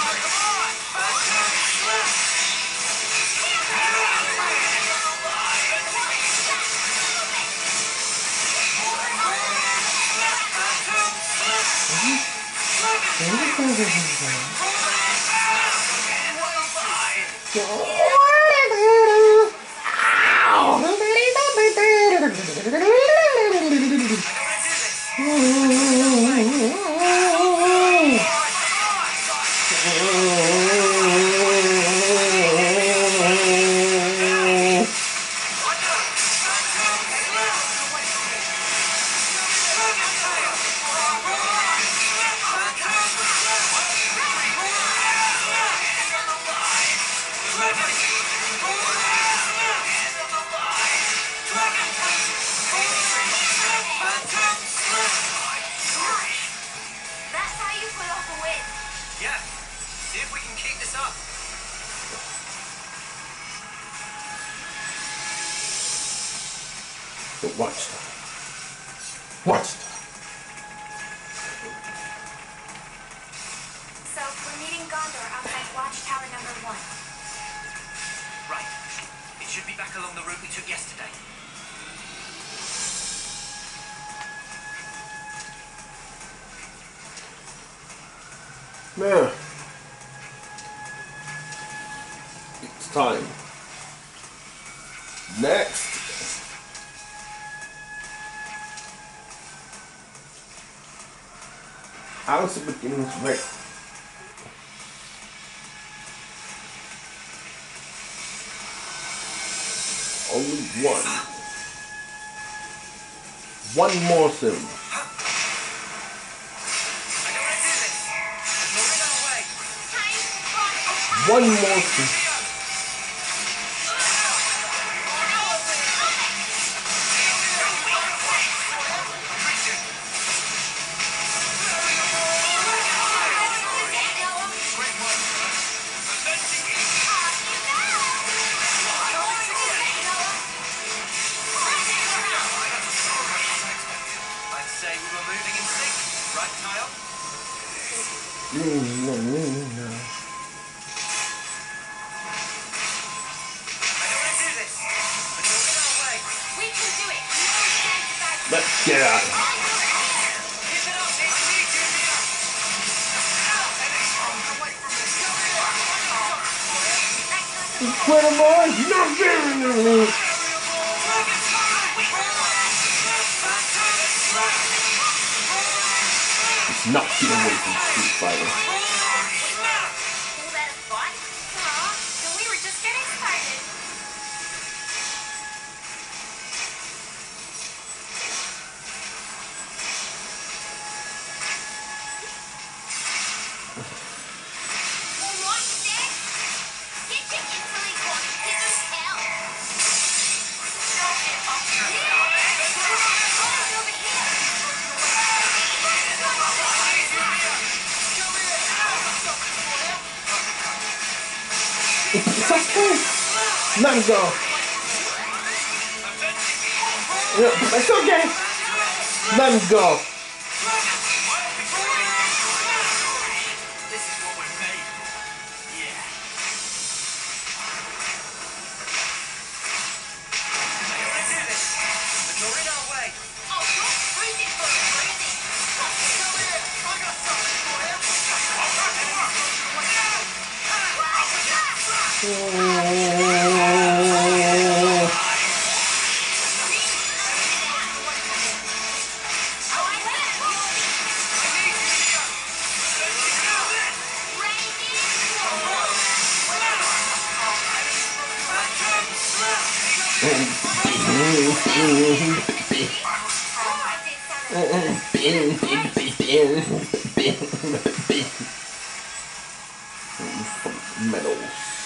That's how you pull off a win. Yeah. See if we can keep this up. The watchtower. Watchtower. So we're meeting Gondor outside Watchtower number one. Right. It should be back along the route we took yesterday. Man. It's time. Next. Alice begins right. Only one. One more thing. I don't want to do this. There's no other way. One more thing. I'd say we were moving in sync, right, Kyle? Mm, no, no, no. I don't want to do this. There's no other way. We can do it. No chance about it. Let's get out of here. Keep it up, it's me, Junior. Incredible! Not very It's not get away from Street Fighter. All that a fight? Aw, so we were just getting started. All right, Dad. Get your Italy one. This is hell. Oh, over here. It's okay. Let him go. Yeah, it's okay. Let him go. This is what we're made for. Yeah. I don't want to do this. There's no other way. Oh, you're freezing for a freezing. Come here. I got something for you. Metal.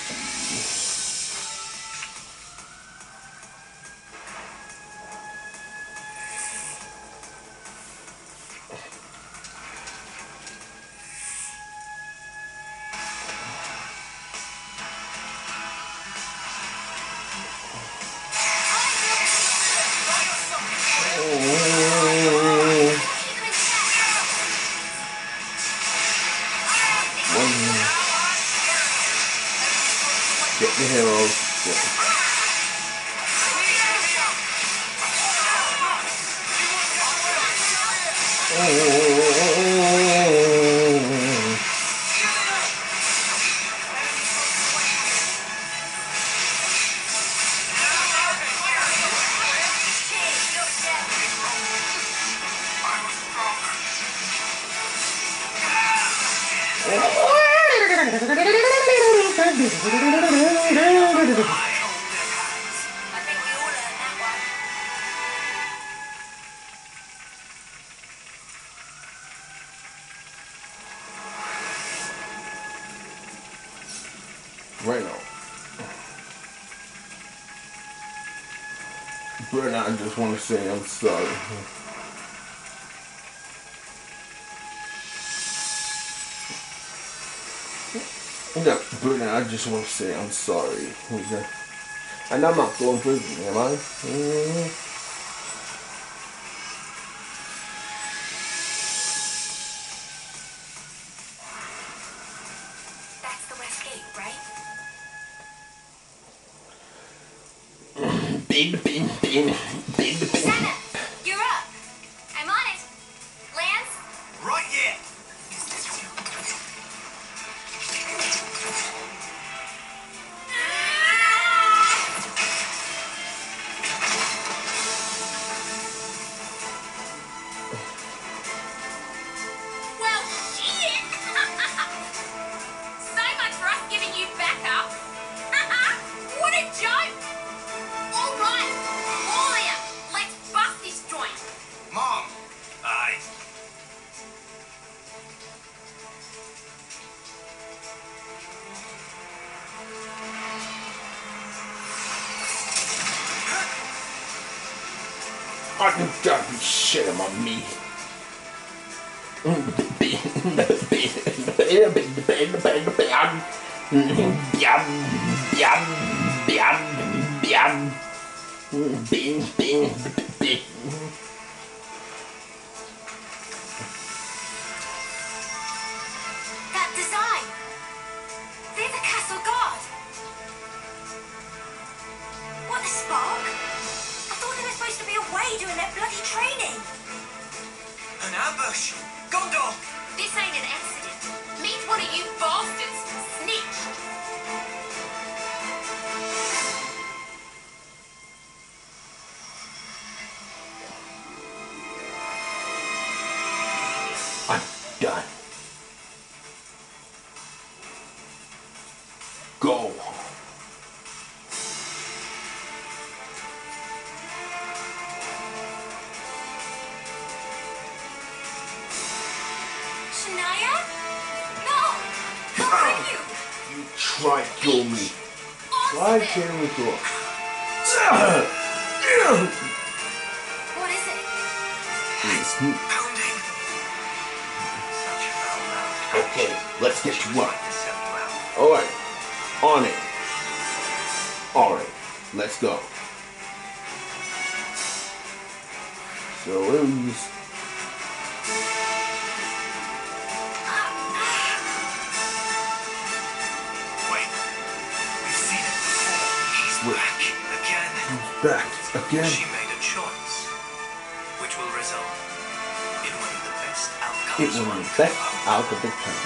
Get the heroes. Yeah. I think we all learned that one. Right now. But I just want to say I'm sorry. Yeah, but I just want to say I'm sorry. And I'm not going prison, am I? Mm-hmm. That's the West Gate, right? Bin, bin, bin, bin, bin. Santa, you're up. I'm on it. Lance? Right, yeah. Well, shit! So much for us giving you backup. What a joke! All right, Warrior, I just got this shit on me. That design. They're the castle guard. What, the Spark? I thought they were supposed to be away doing their bloody training. An ambush! Gondor! This ain't an accident. Meet one of you bastards snitched. I'm done. Go. Shania? No! How could you? You tried to kill me. Try Austin! killing me too. What is it? Pounding! Such foul mouth. Okay, let's get to work. To sell you out. Alright, on it. Alright, let's go. So it was. Wait. We've seen it before. He's Wait. back again. Back again. She made a choice, which will result in one of the best outcomes. It was one the could best hope. out of the time.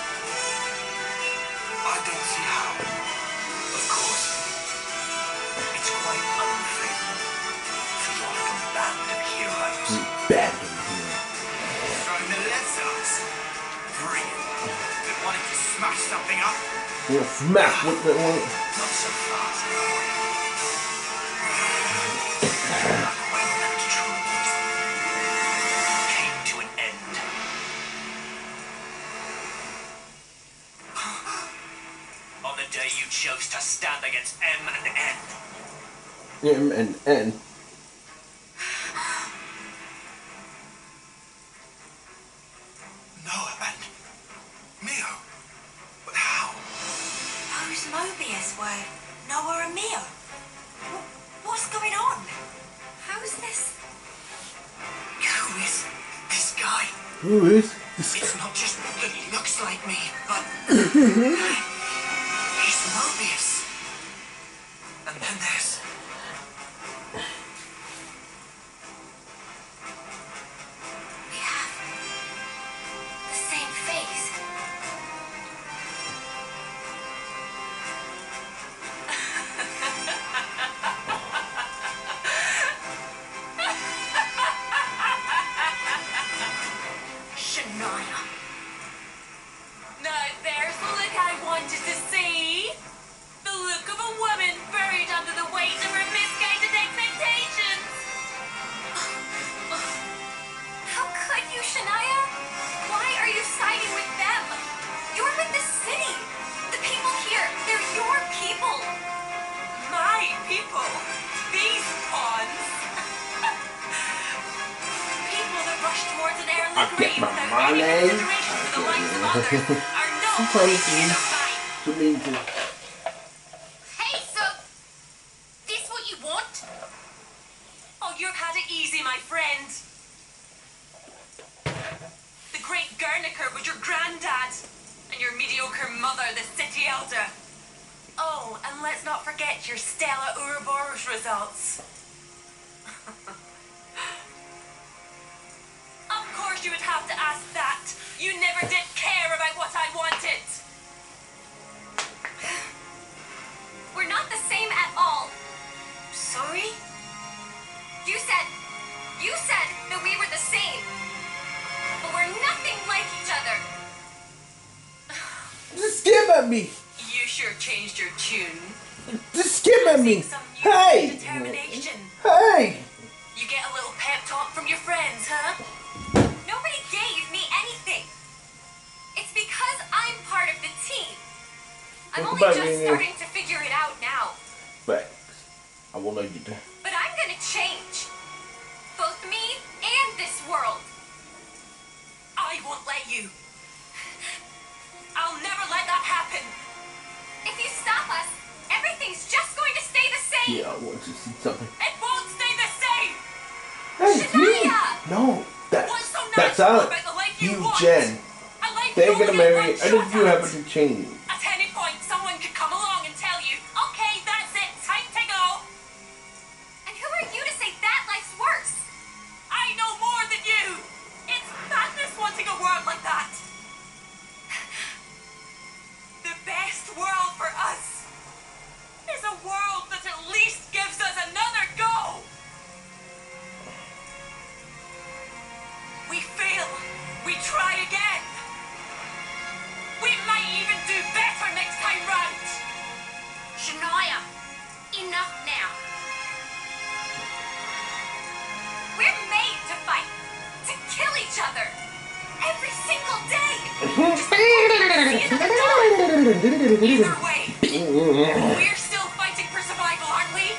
I don't see how. Of course, it's quite unfair for your little band of heroes. Bad in here. Throwing the legs at us. Brilliant. Been wanting to smash something up. We'll smash with the one. Not so fast, boy. When that truth came to an end. On the day you chose to stand against M and N. M and N. Noah and Mio. But how? Those Mobius were Noah and Mio. Wh- What's going on? How's this? Who is this guy? Who is this? It's not just that he looks like me, but he's Mobius. And then there's We have the same face. Shania. Now there's the look I wanted to see. The look of a woman buried under the weight of her misguided expectations. How could you, Shania? Why are you siding with them? You're with the city. The people here, they're your people. My people. These pawns. People that rush towards an early I get grave my without any money. consideration for the lives of others are no Sometimes place in their mind. To me, to Hey, so this what you want? Oh, you've had it easy, my friend. The great Guernica was your granddad, and your mediocre mother, the city elder. Oh, and let's not forget your Stella Ouroboros results. Of course you would have to ask that. You never did care about what I wanted. We're not the same at all. Sorry? You said, you said that we were the same. But we're nothing like each other. just give at me. You sure changed your tune. Just give at me. Seeing some new Hey. determination. Hey. You get a little pep talk from your friends, huh? Nobody gave me anything. It's because I'm part of the team. I'm Talk only about just me, starting to figure it out now. But I will let you do. But I'm gonna change. Both see something. It won't stay the same! Hey, me! Shania! No, that's What's so nice that's Alex. about the life you You, want? Jen. A life They're you gonna only marry. get one And if shot you at. happen to change. At any point, someone could come along and tell you, okay, that's it, time to go. And who are you to say that life's worse? I know more than you. It's madness wanting a world like that. The best world for us is a world that at least gives us another go. We fail, we try again. We might even do better next time round. Shania, enough now. We're made to fight, to kill each other. Every single day. Just see another die. Either way, we're still fighting for survival, aren't we?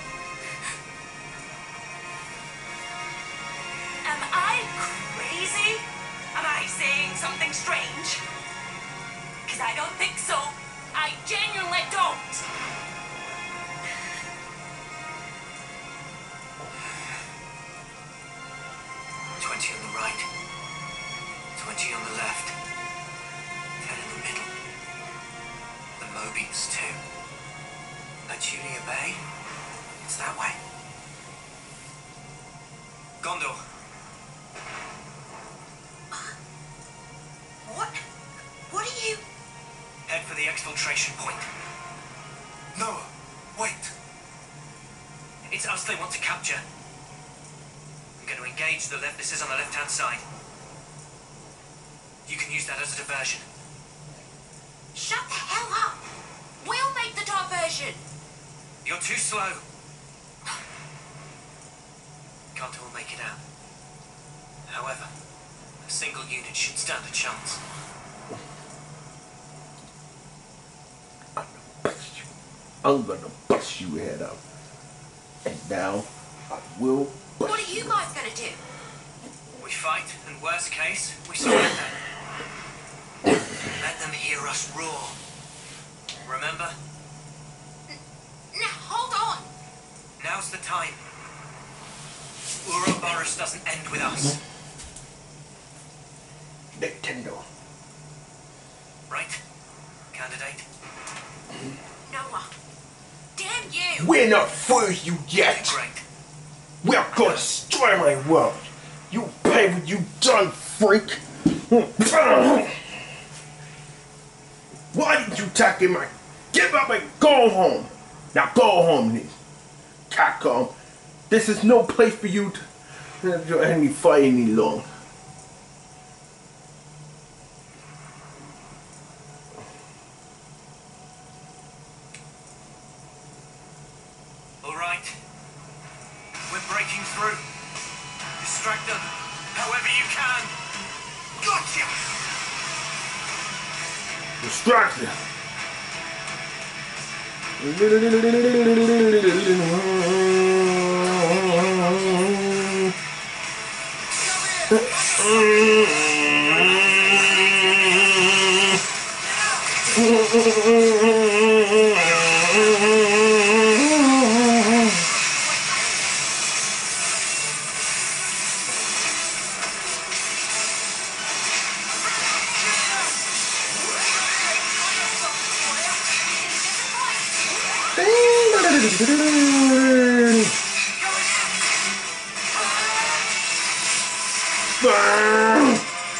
Am I crazy? Am I saying something strange? Because I don't think so. I genuinely don't. Twenty on the right. Twenty on the left. Ten in the middle. The Mobius too. Julia Bay? It's that way. Gondor. What? What are you... Head for the exfiltration point. No, wait. It's us they want to capture. I'm going to engage the Levnises on the left-hand side. You can use that as a diversion. Shut the hell up! We'll make the diversion! You're too slow. Can't all make it out. However, a single unit should stand a chance. I'm gonna bust you. I'm gonna bust you head up. And now, I will bust What are you guys gonna do? We fight, and worst case, we surrender. Let them hear us roar. Remember? Now, hold on! Now's the time. Ouroboros doesn't end with us. Nintendo. Right? Candidate? Noah. Damn you! We're not fools you yet. Great. We're gonna destroy my world. You pay what you done, freak. Why did you attack him? I give up and go home. Now go home, then. Catcom. This is no place for you to have your enemy fight any longer. All right. We're breaking through. Distract them, however you can. Gotcha! Distracted. Burn!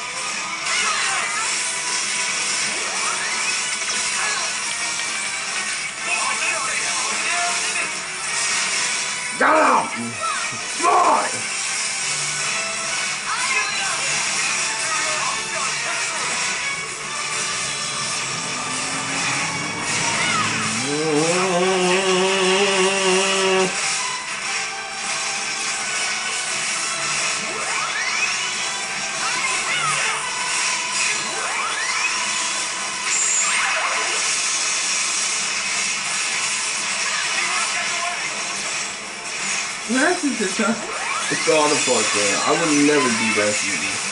Get out! Fly! It's all the fuck, man. I would never do that to you.